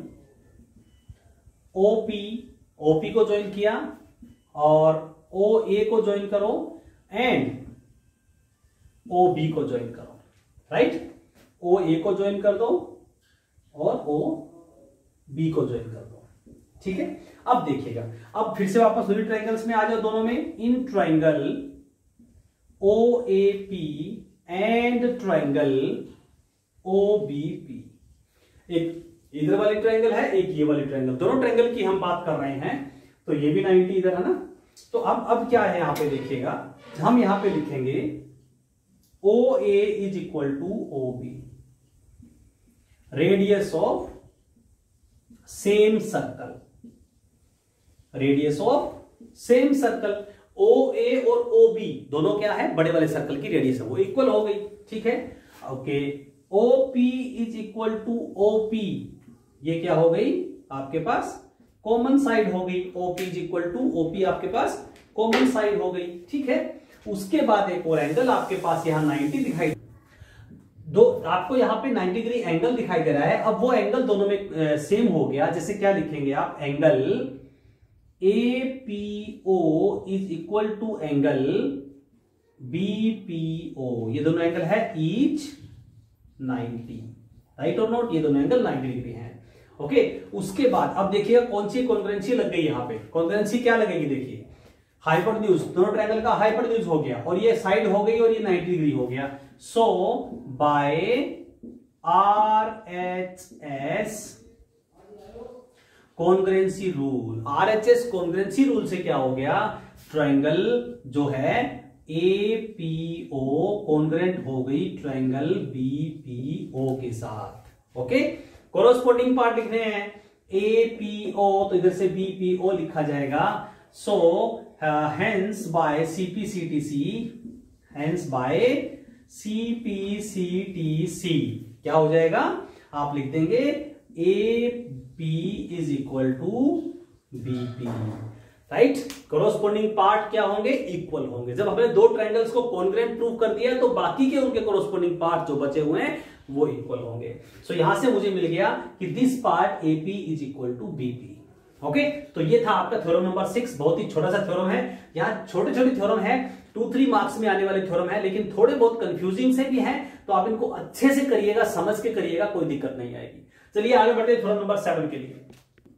ओपी, ओपी को ज्वाइन किया और ओ ए को ज्वाइन करो एंड ओ बी को ज्वाइन करो, राइट। ओ ए को ज्वाइन कर दो और ओ बी को ज्वाइन कर दो। ठीक है, अब देखिएगा, अब फिर से वापस वही ट्रायंगल्स में आ जाओ दोनों में। In triangle O A P and triangle O B P, एक इधर वाली ट्रायंगल है, एक ये वाली ट्रायंगल, दोनों ट्रायंगल की हम बात कर रहे हैं। तो ये भी नाइंटी इधर है ना। तो अब अब क्या है, यहां पे देखिएगा, हम यहां पे लिखेंगे O A is equal to O B, radius of same circle, radius of same circle. O A और ओ बी दोनों क्या है, बड़े वाले सर्कल की रेडियस है, वो इक्वल हो गई। ठीक है, okay. O P is equal to O P, ये क्या हो गई आपके पास, कॉमन साइड हो गई। O P is equal to O P आपके पास कॉमन साइड हो गई। ठीक है, उसके बाद एक और एंगल आपके पास यहां नाइंटी दिखाई दो, आपको यहां पे नाइंटी डिग्री एंगल दिखाई दे रहा है। अब वो एंगल दोनों में सेम हो गया, जैसे क्या लिखेंगे आप, angle A P O is equal to angle B P O, ये दोनों एंगल है ईच नाइंटी, राइट और नॉट, ये दोनों एंगल नाइंटी डिग्री हैं। ओके, उसके बाद अब देखिएगा कौन सी कॉन्ग्रुएंसी लग गई यहां पे, कॉन्ग्रुएंसी क्या लगेगी, देखिए हाइपोटेन्यूज, दोनों ट्रायंगल का हाइपोटेन्यूज हो गया और ये साइड हो गई और ये नाइंटी डिग्री हो गया। So by R H S congruency rule, R H S congruency rule से क्या हो गया, ट्रायंगल जो है ए पी ओ कॉन्ग्रेंट हो गई ट्रायंगल बी पी ओ के साथ। ओके, कोरोस्पोंडिंग पार्ट लिखने हैं ए पी ओ, तो इधर से बी पी ओ लिखा जाएगा। So hence by C P C T C, hence by C P C T C क्या हो जाएगा, आप लिख देंगे A P is equal to B P, right. Corresponding part क्या होंगे, इक्वल होंगे। जब हमने दो ट्रायंगल्स को कॉन्ग्रुएंट प्रूव कर दिया तो बाकी के उनके कोरोस्पोंडिंग पार्ट जो बचे हुए हैं वो इक्वल होंगे। सो so, यहां से मुझे मिल गया कि this part AP is equal to BP. Okay, तो ये था आपका थ्योरम नंबर सिक्स। बहुत ही छोटा सा थ्योरम है, यहाँ छोटे छोटे थ्योरम है, टू थ्री मार्क्स में आने वाले थ्योरम है, लेकिन थोड़े बहुत कंफ्यूजिंग से भी हैं, तो आप इनको अच्छे से करिएगा, समझ के करिएगा, कोई दिक्कत नहीं आएगी। चलिए आगे बढ़ते हैं थ्योरम नंबर सेवन के लिए।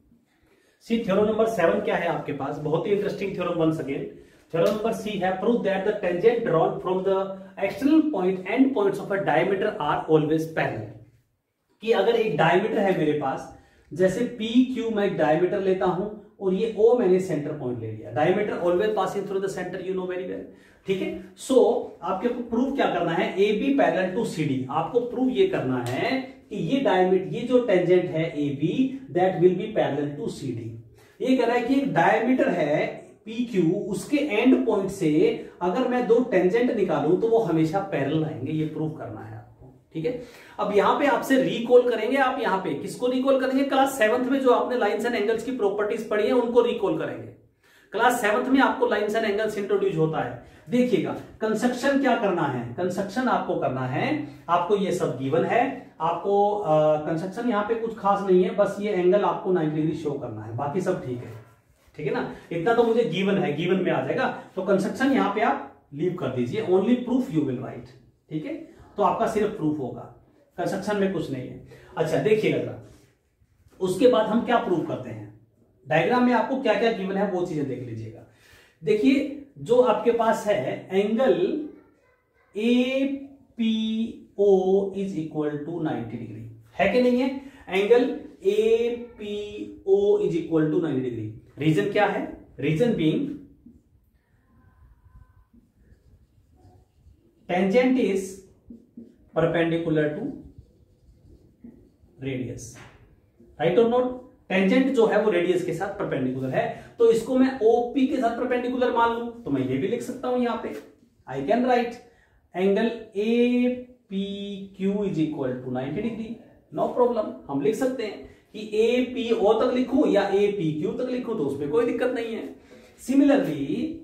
सी थ्योरम नंबर सेवन क्या है आपके पास, बहुत ही interesting theorem once again. Theorem number C है, prove that the tangent drawn from the external point end points of a diameter are always parallel. कि अगर एक डायमीटर है मेरे पास, जैसे पी क्यू मैं एक डायमीटर लेता हूं और ये ओ मैंने सेंटर पॉइंट ले लिया, diameter always passing through the centre, you know very well, ठीक है। सो आपके प्रूव क्या करना है, A B parallel to C D. आपको प्रूव ये करना है कि ये डायमीटर, ये जो टेंजेंट है A B, that will be parallel to C D. ये कह रहा है कि एक डायमीटर है पी क्यू, उसके एंड पॉइंट से अगर मैं दो टेंजेंट निकालूं तो वो हमेशा पैरेलल आएंगे, ये प्रूव करना है आपको, ठीक है। अब यहां पे आपसे रिकॉल करेंगे, आप यहां पे किसको रिकॉल करेंगे, क्लास सेवंथ में जो आपने लाइन्स एंड एंगल्स की प्रॉपर्टीज पढ़ी है उनको रिकॉल करेंगे। क्लास सेवंथ में आपको लाइन्स एंड एंगल्स इंट्रोड्यूस होता है। देखिएगा कंस्ट्रक्शन क्या करना है, कंस्ट्रक्शन आपको करना है, आपको ये सब गिवन है, आपको कंस्ट्रक्शन यहाँ पे कुछ खास नहीं है, बस ये एंगल आपको नाइंटी डिग्री शो करना है, बाकी सब ठीक है, ठीक है ना। इतना तो मुझे गिवन है, गिवन में आ जाएगा, तो कंस्ट्रक्शन यहाँ पे आप लीव कर दीजिए, only proof you will write, ठीक है। तो आपका सिर्फ प्रूफ होगा, कंस्ट्रक्शन में कुछ नहीं है। अच्छा देखिएगा जरा, उसके बाद हम क्या प्रूव करते हैं, डायग्राम में आपको क्या क्या गिवन है वो चीजें देख लीजिएगा। देखिए जो आपके पास है angle A P O is equal to ninety degree, है कि नहीं है, angle A P O is equal to ninety degree. Reason क्या है, reason being tangent is perpendicular to radius, right और नॉट। टेंजेंट जो है वो रेडियस के साथ परपेंडिकुलर है, तो इसको मैं ओपी के साथ परपेंडिकुलर मान लूं तो मैं ये भी लिख सकता हूं, यहां पे I can write angle A P Q is equal to ninety degree, no problem. हम लिख सकते हैं कि ए पी ओ तक लिखूं या ए पी क्यू तक लिखूं तो उसमें कोई दिक्कत नहीं है। सिमिलरली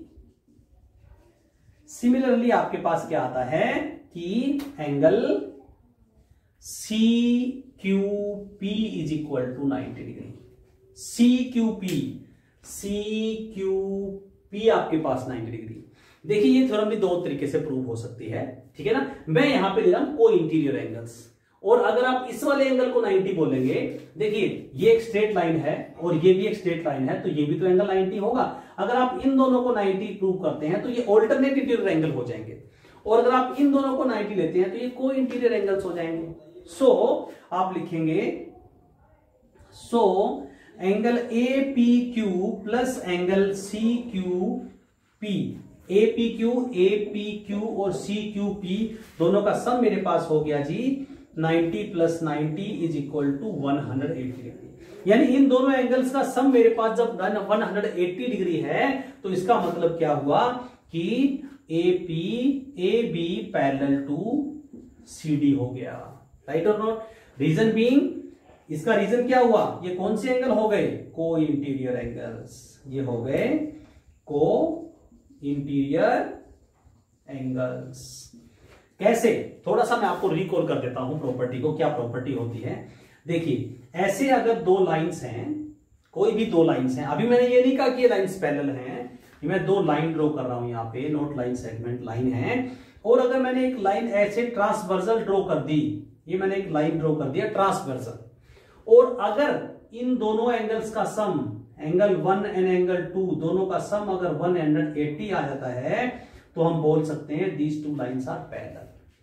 सिमिलरली आपके पास क्या आता है कि angle C Q P is equal to ninety degree, C Q P, C Q P आपके पास नाइंटी डिग्री। देखिए ये थ्योरम भी दो तरीके से प्रूव हो सकती है, ठीक है ना। मैं यहां पे ले रहा हूं को इंटीरियर एंगल्स, और अगर आप इस वाले एंगल को नाइंटी बोलेंगे, देखिए ये एक स्ट्रेट लाइन है और ये भी एक स्ट्रेट लाइन है, तो ये भी तो एंगल नाइंटी होगा। अगर आप इन दोनों को नाइंटी प्रूव करते हैं तो ये ऑल्टरनेट इंटीरियर एंगल हो जाएंगे, और अगर आप इन दोनों को नाइंटी लेते हैं तो ये को इंटीरियर एंगल्स हो जाएंगे। सो so, आप लिखेंगे so angle A P Q plus angle C Q P, A P Q, A P Q और सी क्यू पी दोनों का सम मेरे पास हो गया जी ninety plus ninety is equal to one hundred eighty degree. यानी इन दोनों एंगल्स का सम मेरे पास जब वन हंड्रेड एटी डिग्री है तो इसका मतलब क्या हुआ कि A P A B parallel to C D हो गया, राइट और नॉट। रीजन बीइंग, इसका रीजन क्या हुआ, ये कौन से एंगल हो गए, को इंटीरियर एंगल्स, ये हो गए को इंटीरियर एंगल्स। कैसे, थोड़ा सा मैं आपको रिकॉल कर देता हूं प्रॉपर्टी को, क्या प्रॉपर्टी होती है। देखिए ऐसे अगर दो लाइंस हैं, कोई भी दो लाइंस हैं, अभी मैंने ये नहीं कहा कि ये लाइंस पैरेलल हैं, मैं दो लाइन ड्रॉ कर रहा हूं यहाँ पे, नोट लाइन सेगमेंट लाइन है, और अगर मैंने एक लाइन ऐसे ट्रांसवर्सल ड्रॉ कर दी, ये मैंने एक लाइन ड्रॉ कर दिया ट्रांसवर्सल, और अगर इन दोनों एंगल्स का sum, angle one and angle two दोनों का सम अगर वन हंड्रेड एटी आ जाता है तो हम बोल सकते हैं these two lines are parallel.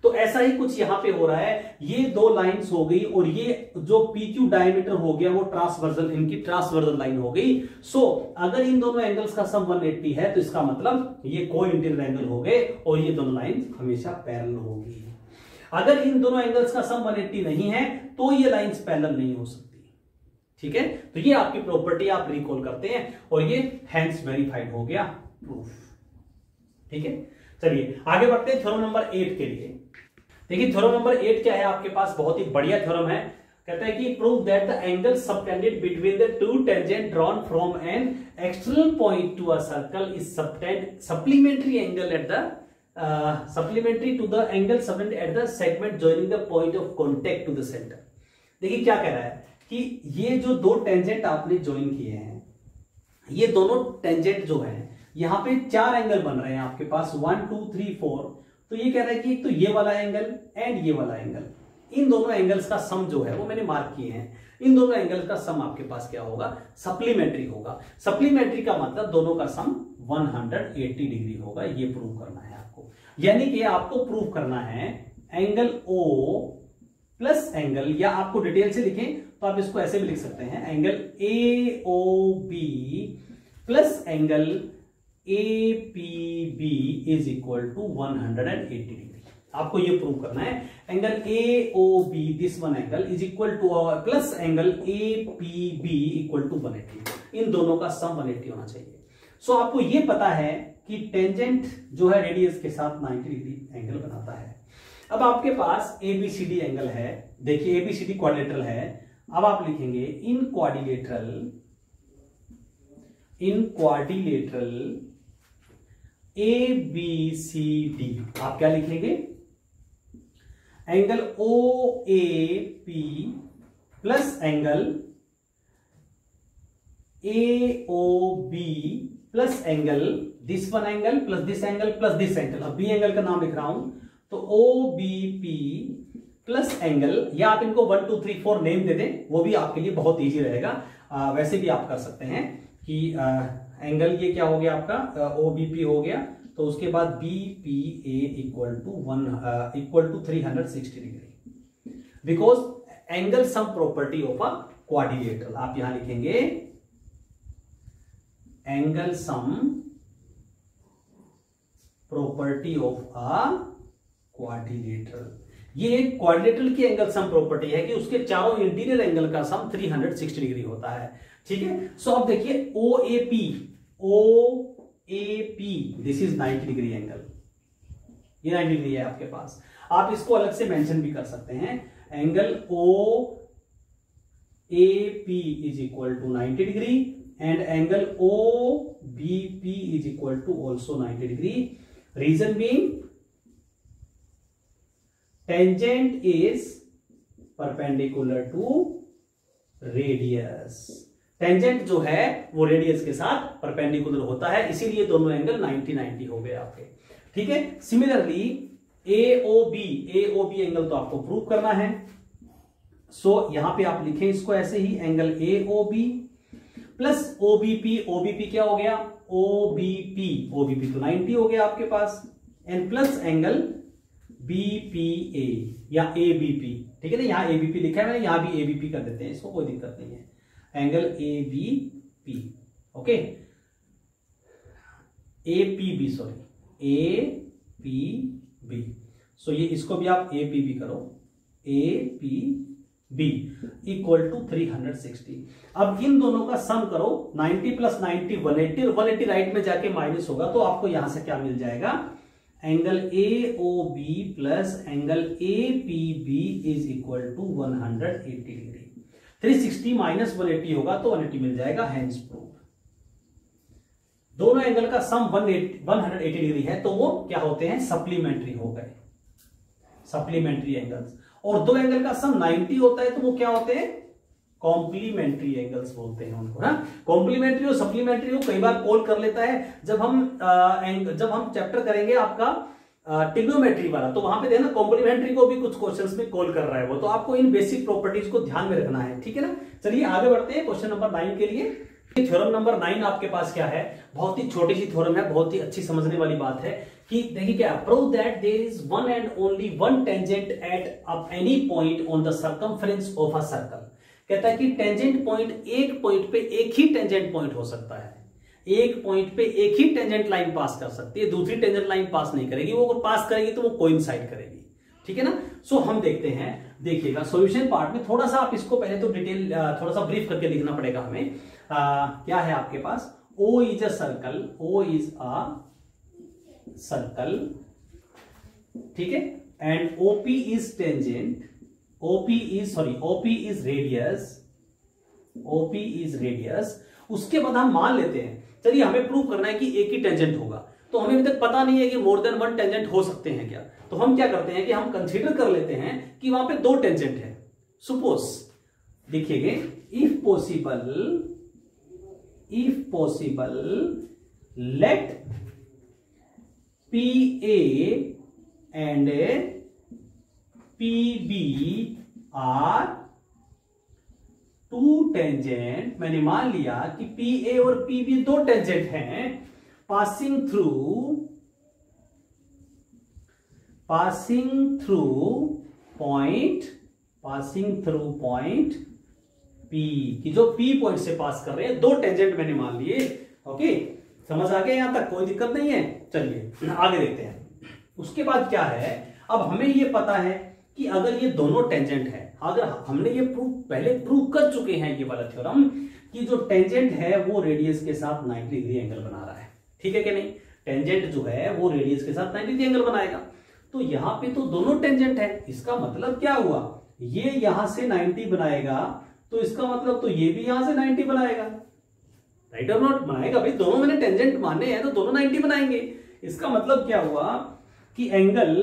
तो ऐसा ही कुछ यहां पे हो रहा है, ये दो लाइंस हो गई और ये जो पी क्यू डायमीटर हो गया वो ट्रांसवर्सल, इनकी ट्रांसवर्सल लाइन हो गई। सो so, अगर इन दोनों एंगल्स का सम एक सौ अस्सी है तो इसका मतलब ये को इंटीरियर एंगल हो गए और ये दोनों लाइंस हमेशा पैरेलल होगी। अगर इन दोनों एंगल्स का सम एक सौ अस्सी नहीं है तो ये लाइंस पैरेलल नहीं हो सकती। ठीक है, तो ये आपकी प्रॉपर्टी आप रिकॉल करते हैं और ये हेंस वेरीफाइड हो गया प्रूफ। ठीक है, चलिए आगे बढ़ते हैं थ्योरम नंबर एट के लिए। देखिए थ्योरम नंबर एट क्या है आपके पास, बहुत ही बढ़िया थ्योरम है। कहता है कि prove that the angle subtended between the two tangent drawn from an external point to a circle is subtend supplementary angle at the supplementary to the angle subtended at the segment joining the point of contact to the centre. देखिए क्या कह रहा है कि ये जो दो tangent आपने ज्वाइन किए हैं, ये दोनों टेंजेंट जो है यहां पे चार एंगल बन रहे हैं आपके पास, वन टू थ्री फोर। तो ये कह रहा है कि एक तो ये वाला एंगल एंड ये वाला एंगल, इन दोनों एंगल्स का सम जो है वो मैंने मार्क किए हैं। इन दोनों एंगल्स का सम आपके पास क्या होगा, सप्लीमेंट्री होगा। सप्लीमेंट्री का मतलब दोनों का सम एक सौ अस्सी डिग्री होगा, ये प्रूव करना है आपको। यानी कि आपको प्रूव करना है एंगल ओ प्लस एंगल, या आपको डिटेल से लिखें तो आप इसको ऐसे भी लिख सकते हैं, angle A O B plus angle A P B is equal to one hundred eighty degree. आपको ये प्रूव करना है angle A O B this one angle is equal to plus angle A P B equal to one eighty, इन दोनों का sum one eighty होना चाहिए। सो so, आपको ये पता है कि टेंजेंट जो है रेडियस के साथ नाइंटी डिग्री एंगल बनाता है। अब आपके पास एबीसीडी एंगल है, देखिए एबीसीडी क्वाड्रिलेटरल है। अब आप लिखेंगे in quadrilateral in quadrilateral A B C D, आप क्या लिखेंगे, angle O A P plus angle A O B plus angle this one angle plus this angle plus this angle. अब बी एंगल का नाम लिख रहा हूं तो O B P plus angle, या आप इनको one two three four name दे दें, वो भी आपके लिए बहुत इजी रहेगा। आ, वैसे भी आप कर सकते हैं कि आ, एंगल ये क्या हो गया आपका ओ बी पी हो गया, तो उसके बाद B P A equal to one equal to three hundred sixty degree, because angle sum property of a quadrilateral. आप यहां लिखेंगे angle sum property of a quadrilateral. ये क्वाड्रिलेटरल की एंगल सम प्रॉपर्टी है कि उसके चारों इंटीरियर एंगल का sum three hundred sixty degree होता है। ठीक है, सो अब देखिए O A P O A P this is ninety degree angle, ये नाइंटी डिग्री है आपके पास। आप इसको अलग से मेंशन भी कर सकते हैं, angle O A P is equal to ninety degree and angle O B P is equal to also ninety degree. Reason being tangent is perpendicular to radius. Tangent जो है वो रेडियस के साथ परपेंडिकुलर होता है, इसीलिए दोनों एंगल नाइंटी नाइंटी हो गए आपके। ठीक है, similarly A O B A O B angle तो आपको प्रूव करना है। सो so, यहां पे आप लिखें इसको ऐसे ही, angle A O B plus O B P. O B P O B P, O B P O B पी तो नाइंटी हो गया आपके पास, and plus angle B P A या ए बी पी। ठीक है ना, यहां ए बी पी लिखा है मैंने, यहां भी ए बी पी कर देते हैं, इसको कोई दिक्कत नहीं है, angle A B P. Okay, A P B sorry A P B. So ये इसको भी आप ए पी बी करो, A P B equal to three hundred sixty. अब इन दोनों का सम करो, ninety plus ninety one eighty, one eighty right में जाके माइनस होगा, तो आपको यहां से क्या मिल जाएगा, angle A O B plus angle A P B is equal to one hundred eighty degree. Three sixty minus one eighty होगा तो वन एटी मिल जाएगा, हेंस प्रूफ। दोनों एंगल का sum one hundred eighty degree है तो वो क्या होते हैं, सप्लीमेंट्री हो गए, सप्लीमेंट्री एंगल्स। और दो एंगल का सम नाइंटी होता है तो वो क्या होते हैं, कॉम्प्लीमेंट्री एंगल्स बोलते हैं उनको ना। कॉम्प्लीमेंट्री और सप्लीमेंट्री को कई बार कॉल कर लेता है, जब हम आ, जब हम चैप्टर करेंगे आपका ट्रिग्नोमेट्री वाला, तो वहां पे देखना कॉम्प्लीमेंट्री को भी कुछ क्वेश्चंस में कॉल कर रहा है वो, तो आपको इन बेसिक प्रॉपर्टीज को ध्यान में रखना है। ठीक है ना, चलिए आगे बढ़ते हैं क्वेश्चन नंबर नाइन के लिए। थ्योरम नंबर नाइन आपके पास क्या है, बहुत ही छोटी सी थ्योरम है, बहुत ही अच्छी समझने वाली बात है कि देखिए क्या, prove that there is one and only one tangent at any point on the circumference of a circle. कहता है कि टेंजेंट पॉइंट, एक पॉइंट पे एक ही टेंजेंट पॉइंट हो सकता है, एक पॉइंट पे एक ही टेंजेंट लाइन पास कर सकती है, दूसरी टेंजेंट लाइन पास नहीं करेगी, वो पास करेगी तो वो कोइंसाइड करेगी, ठीक है ना। सो हम देखते हैं, देखिएगा सॉल्यूशन पार्ट में थोड़ा सा आप इसको पहले तो डिटेल थोड़ा सा ब्रीफ करके लिखना पड़ेगा हमें। आ, क्या है आपके पास, O is a circle, O is a circle, ठीक है, and O P is tangent, O P is sorry O P is radius, O P is radius. उसके बाद हम मान लेते हैं, चलिए हमें प्रूव करना है कि एक ही टेंजेंट होगा, तो हमें अभी तक पता नहीं है कि मोर देन वन टेंजेंट हो सकते हैं क्या, तो हम क्या करते हैं कि हम कंसीडर कर लेते हैं कि वहां पे दो टेंजेंट है। सपोज देखिएगा, if possible, if possible let P A and P B are two tangent. मैंने मान लिया कि पी ए और पी बी दो टेंजेंट हैं, passing through passing through point passing through point P, कि जो पी पॉइंट से पास कर रहे हैं, दो टेंजेंट मैंने मान लिए। ओके, समझ आ गया यहां तक, कोई दिक्कत नहीं है। चलिए आगे देखते हैं। उसके बाद क्या है, अब हमें ये पता है कि अगर ये दोनों टेंजेंट है, अगर हमने ये प्रूव पहले प्रूव कर चुके हैं ये वाला थ्योरम कि जो टेंजेंट है वो रेडियस के साथ नाइंटी डिग्री एंगल बना रहा है, ठीक है कि नहीं। टेंजेंट जो है वो रेडियस के साथ नाइंटी डिग्री एंगल बनाएगा, तो यहां पे तो दोनों टेंजेंट है, इसका मतलब क्या हुआ, ये यहां से नाइंटी बनाएगा तो इसका मतलब तो ये भी यहां से नाइंटी बनाएगा, राइट और नॉट, बनाएगा भाई, दोनों मैंने टेंजेंट माने हैं तो दोनों नाइंटी बनाएंगे। इसका मतलब क्या हुआ कि angle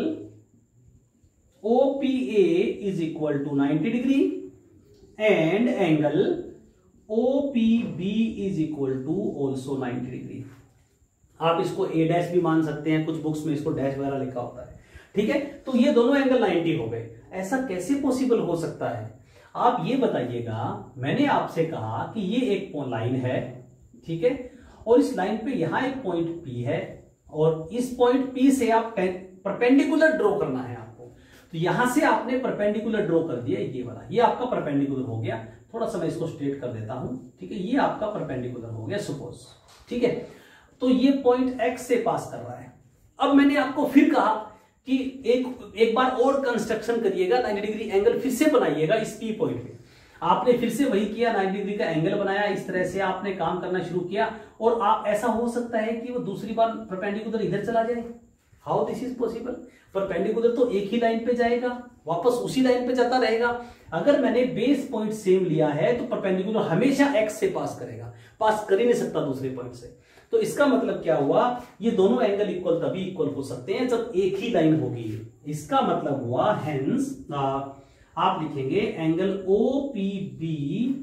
O P A is equal to ninety degree and angle O P B is equal to also ninety degree. आप इसको A डैश भी मान सकते हैं, कुछ बुक्स में इसको डैश वगैरह लिखा होता है, ठीक है। तो ये दोनों एंगल नाइंटी हो गए, ऐसा कैसे पॉसिबल हो सकता है, आप ये बताइएगा। मैंने आपसे कहा कि ये एक लाइन है, ठीक है, और इस लाइन पे यहां एक पॉइंट P है, और इस पॉइंट P से आप परपेंडिकुलर ड्रॉ करना है आपको, तो यहां से आपने परपेंडिकुलर ड्रॉ कर दिया, ये वाला, ये आपका परपेंडिकुलर हो गया। थोड़ा सा मैं इसको स्ट्रेट कर देता हूं, ठीक है, ये आपका परपेंडिकुलर हो गया सपोज, ठीक है। तो ये पॉइंट X से पास कर रहा है। अब मैंने आपको फिर कहा कि एक एक बार और कंस्ट्रक्शन करिएगा, नाइंटी डिग्री एंगल फिर से बनाइएगा इस P पॉइंट पे। आपने फिर से वही किया, नाइंटी डिग्री का एंगल बनाया, इस तरह से आपने काम करना शुरू किया, और आप ऐसा हो सकता है कि वो दूसरी बार परपेंडिकुलर इधर चला जाए। How this is possible, perpendicular तो एक ही लाइन पे जाएगा, वापस उसी लाइन पे जाता रहेगा। अगर मैंने बेस पॉइंट सेम लिया है तो परपेंडिकुलर हमेशा X से पास करेगा, पास कर ही नहीं सकता दूसरे पॉइंट से। तो इसका मतलब क्या हुआ, ये दोनों एंगल इक्वल तभी इक्वल हो सकते हैं जब एक ही लाइन होगी। इसका मतलब हुआ हेंस आप लिखेंगे angle O P B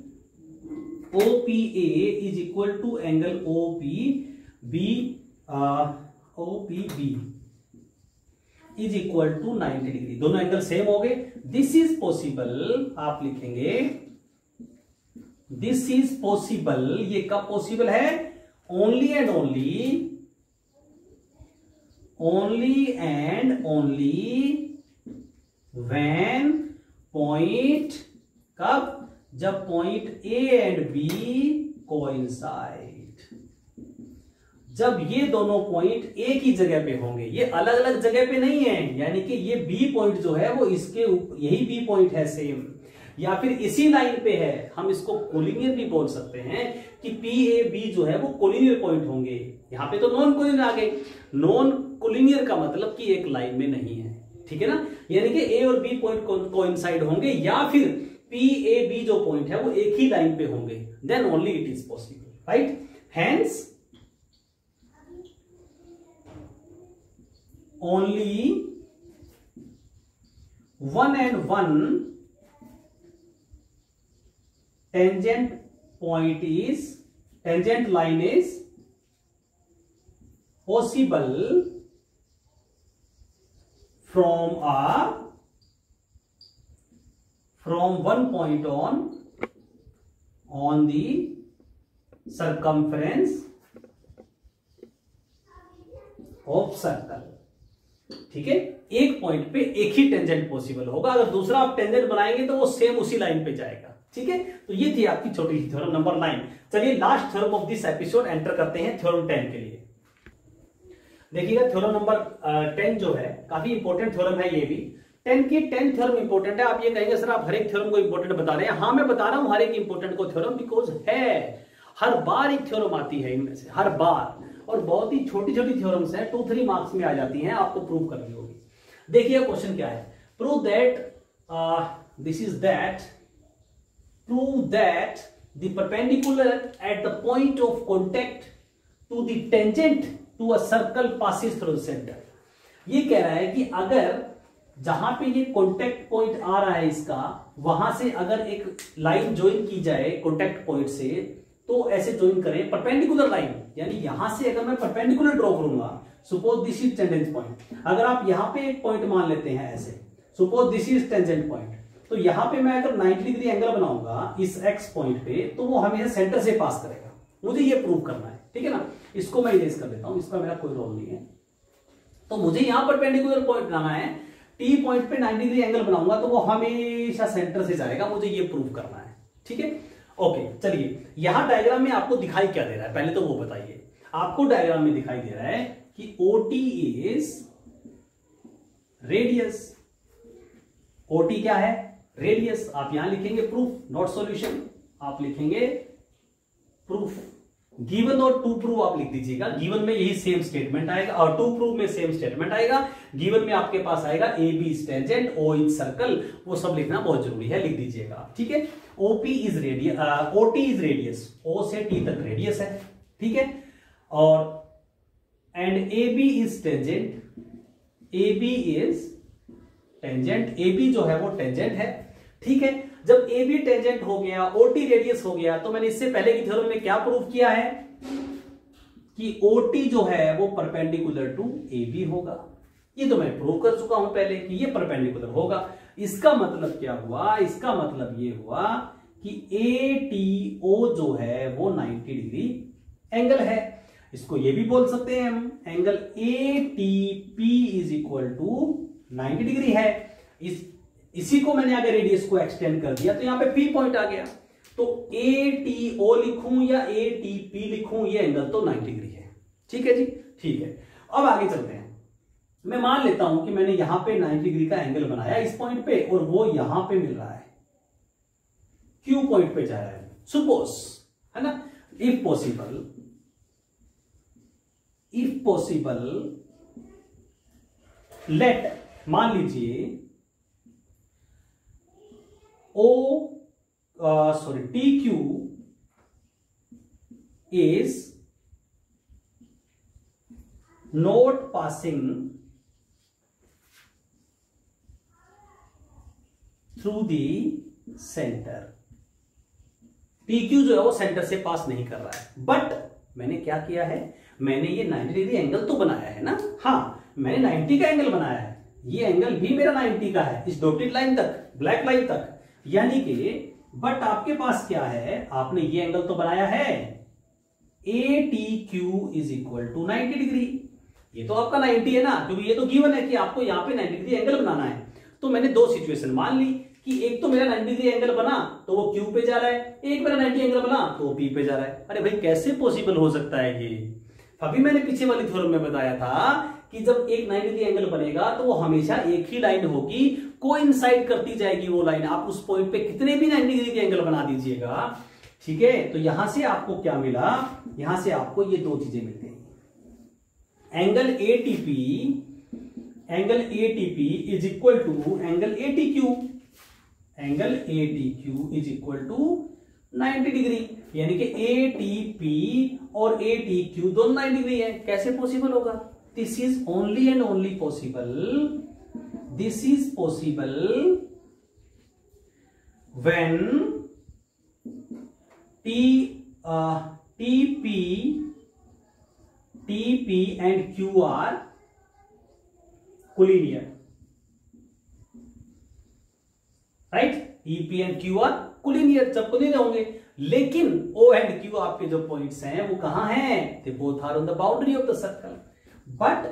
O P A is equal to angle O P B O P B is equal to ninety degree, दोनों एंगल सेम हो गए। दिस इज पॉसिबल, आप लिखेंगे दिस इज पॉसिबल, ये कब पॉसिबल है, only and only only and only when point, कब, जब point A and B coincide, जब ये दोनों पॉइंट एक ही जगह पे होंगे, ये अलग अलग जगह पे नहीं है, यानी कि ये बी पॉइंट जो है वो इसके यही बी पॉइंट है सेम, या फिर इसी लाइन पे है, हम इसको कोलिनियर भी बोल सकते हैं कि पी ए बी जो है वो कोलिनियर पॉइंट होंगे। यहां पे तो नॉन कोलिनियर आ गए, नॉन कोलिनियर का मतलब कि एक लाइन में नहीं है, ठीक है ना, यानी कि ए और बी पॉइंट कोइंसाइड होंगे, या फिर पी ए बी जो पॉइंट है वो एक ही लाइन पे होंगे, then only it is possible, right. Hence only one and one tangent point is tangent line is possible from a from one point on on the circumference of circle. ठीक है, एक point पे एक ही tangent possible होगा, अगर दूसरा आप tangent बनाएंगे तो वो सेम उसी लाइन पे जाएगा। ठीक है, तो ये थी आपकी छोटी सी थ्योरम नंबर नाइन। चलिए last theorem of this episode enter करते हैं थ्योरम टेन के लिए। देखिएगा थ्योरम नंबर टेन जो है काफी इंपॉर्टेंट थ्योरम है। ये भी टेन की टेन थ्योरम इंपॉर्टेंट है। आप ये कहेंगे सर आप हर एक थ्योरम को इंपॉर्टेंट बता रहे हैं। हाँ मैं बता रहा हूं हर एक इंपॉर्टेंट को थ्योरम, बिकॉज है हर बार एक थ्योरम आती है इनमें से, हर बार, और बहुत ही छोटी छोटी थ्योरम्स हैं, टू थ्री मार्क्स में आ जाती हैं, आपको प्रूव करनी होगी। देखिए क्वेश्चन क्या है, prove that this is that prove that the perpendicular at the point of contact to the tangent to a circle passes through the centre. ये कह रहा है कि अगर जहां पे ये कॉन्टेक्ट पॉइंट आ रहा है इसका, वहां से अगर एक लाइन ज्वाइन की जाए कॉन्टेक्ट पॉइंट से, तो ऐसे ज्वाइन करें परपेंडिकुलर लाइन, यानी यहां से अगर मैं परपेंडिकुलर ड्रॉ करूंगा, suppose this is tangent point, अगर आप यहां पे एक पॉइंट मान लेते हैं ऐसे, suppose this is tangent point, तो यहां पे मैं अगर नाइंटी डिग्री एंगल बनाऊंगा इस एक्स पॉइंट पे, तो वो हमेशा सेंटर से पास करेगा। मुझे ये प्रूव करना है, ठीक है ना। इसको मैं इरेज कर देता हूं, इसका मेरा कोई रोल नहीं है। तो मुझे यहां परपेंडिकुलर पॉइंट बनाना है, टी पॉइंट पे नाइंटी डिग्री एंगल बनाऊंगा तो वो हमेशा सेंटर से जाएगा, मुझे ये प्रूव करना है। ठीक है, ओके चलिए यहां डायग्राम में आपको दिखाई क्या दे रहा है, पहले तो वो बताइए। आपको डायग्राम में दिखाई दे रहा है कि ओटी इज रेडियस। ओटी क्या है, रेडियस। आप यहां लिखेंगे प्रूफ, नॉट सॉल्यूशन, आप लिखेंगे प्रूफ। गिवन और टू प्रूव आप लिख दीजिएगा, गिवन में यही सेम स्टेटमेंट आएगा और टू प्रूव में सेम स्टेटमेंट आएगा। गिवन में आपके पास आएगा A B is tangent, O is circle, वो सब लिखना बहुत जरूरी है, लिख दीजिएगा। ठीक है, OP is radius, OT is radius, O से टी तक रेडियस है। ठीक है, और and A B is tangent, A B is tangent, A B जो है वो टेंजेंट है। ठीक है, जब ए बी टेंजेंट हो गया, ओटी रेडियस हो गया, तो मैंने इससे पहले की थ्योरम में क्या प्रूव किया है कि ओटी जो है वो परपेंडिकुलर टू ए बी होगा। ये तो मैं प्रूव कर चुका हूं पहले कि ये परपेंडिकुलर होगा। इसका मतलब क्या हुआ, इसका मतलब ये हुआ कि ए टी ओ जो है वो नाइंटी डिग्री एंगल है। इसको ये भी बोल सकते हैं हम, angle A T P is equal to ninety degree है। इस इसी को मैंने आगे रेडियस को एक्सटेंड कर दिया, तो यहां पे P पॉइंट आ गया, तो ए टी ओ लिखूं या ए टी पी लिखूं, ये एंगल तो नाइंटी डिग्री है। ठीक है जी, ठीक है। अब आगे चलते हैं। मैं मान लेता हूं कि मैंने यहां पे नाइंटी डिग्री का एंगल बनाया इस पॉइंट पे, और वो यहां पे मिल रहा है, Q पॉइंट पे जा रहा है, सपोज, है ना। If possible, if possible let, मान लीजिए O uh, sorry T Q is not passing through the center। T Q जो है वो सेंटर से पास नहीं कर रहा है, बट मैंने क्या किया है, मैंने ये नाइंटी डिग्री एंगल तो बनाया है ना। हाँ, मैंने नाइंटी का एंगल बनाया है, ये एंगल भी मेरा नाइंटी का है, इस डॉटेड लाइन तक, ब्लैक लाइन तक, यानी कि, बट आपके पास क्या है, आपने ये एंगल तो बनाया है A T Q is equal to ninety degree. ये तो आपका नाइंटी है ना, क्योंकि ये तो गिवन है कि आपको यहां पे नाइंटी डिग्री एंगल बनाना है। तो मैंने दो सिचुएशन मान ली कि एक तो मेरा नाइंटी डिग्री एंगल बना तो वो क्यू पे जा रहा है, एक मेरा नाइंटी एंगल बना तो वो पी पे जा रहा है। अरे भाई कैसे पॉसिबल हो सकता है ये? अभी मैंने पीछे वाली थ्योरम में बताया था कि जब एक नाइंटी डिग्री एंगल बनेगा तो वो हमेशा एक ही लाइन होगी, कोइंसाइड करती जाएगी वो लाइन। आप उस पॉइंट पे कितने भी नाइंटी डिग्री के एंगल बना दीजिएगा, ठीक है। तो यहां से आपको क्या मिला, यहां से आपको ये दो चीजें मिल गई। Angle A T P, angle A T P is equal to angle A T Q, angle A T Q is equal to ninety degree, यानी कि ए टी पी और ए टी क्यू दोनों नाइंटी डिग्री है। कैसे possible होगा? This is only and only possible, this is possible when T T P T P and Q are collinear, right. T P and Q are collinear, जब collinear होंगे लेकिन ओ and Q आपके जो points हैं वो कहां हैं? They both are on the boundary of the circle, but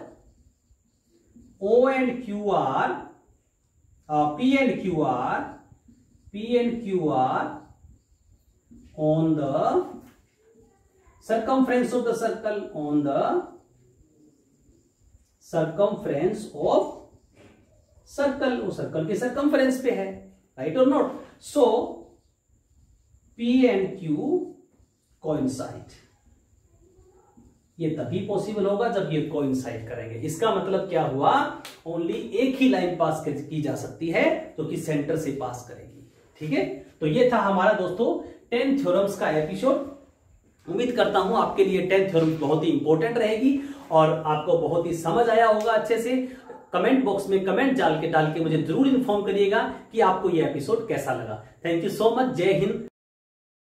O and Q are, P and Q are, P and Q are on the circumference of the circle, on the circumference of circle, वो circle के circumference पे है, right or not? So P and Q coincide. ये तभी possible होगा जब ये coincide करेंगे। इसका मतलब क्या हुआ? ओनली एक ही लाइन पास की जा सकती है जो कि सेंटर से पास करेगी। ठीक है, तो ये था हमारा दोस्तों टेन थ्योरम्स का एपिसोड। उम्मीद करता हूं आपके लिए टेन थ्योरम बहुत ही इंपॉर्टेंट रहेगी और आपको बहुत ही समझ आया होगा अच्छे से। कमेंट बॉक्स में कमेंट डाल के डाल के मुझे जरूर इन्फॉर्म करिएगा कि आपको ये एपिसोड कैसा लगा। Thank you so much. जय हिंद।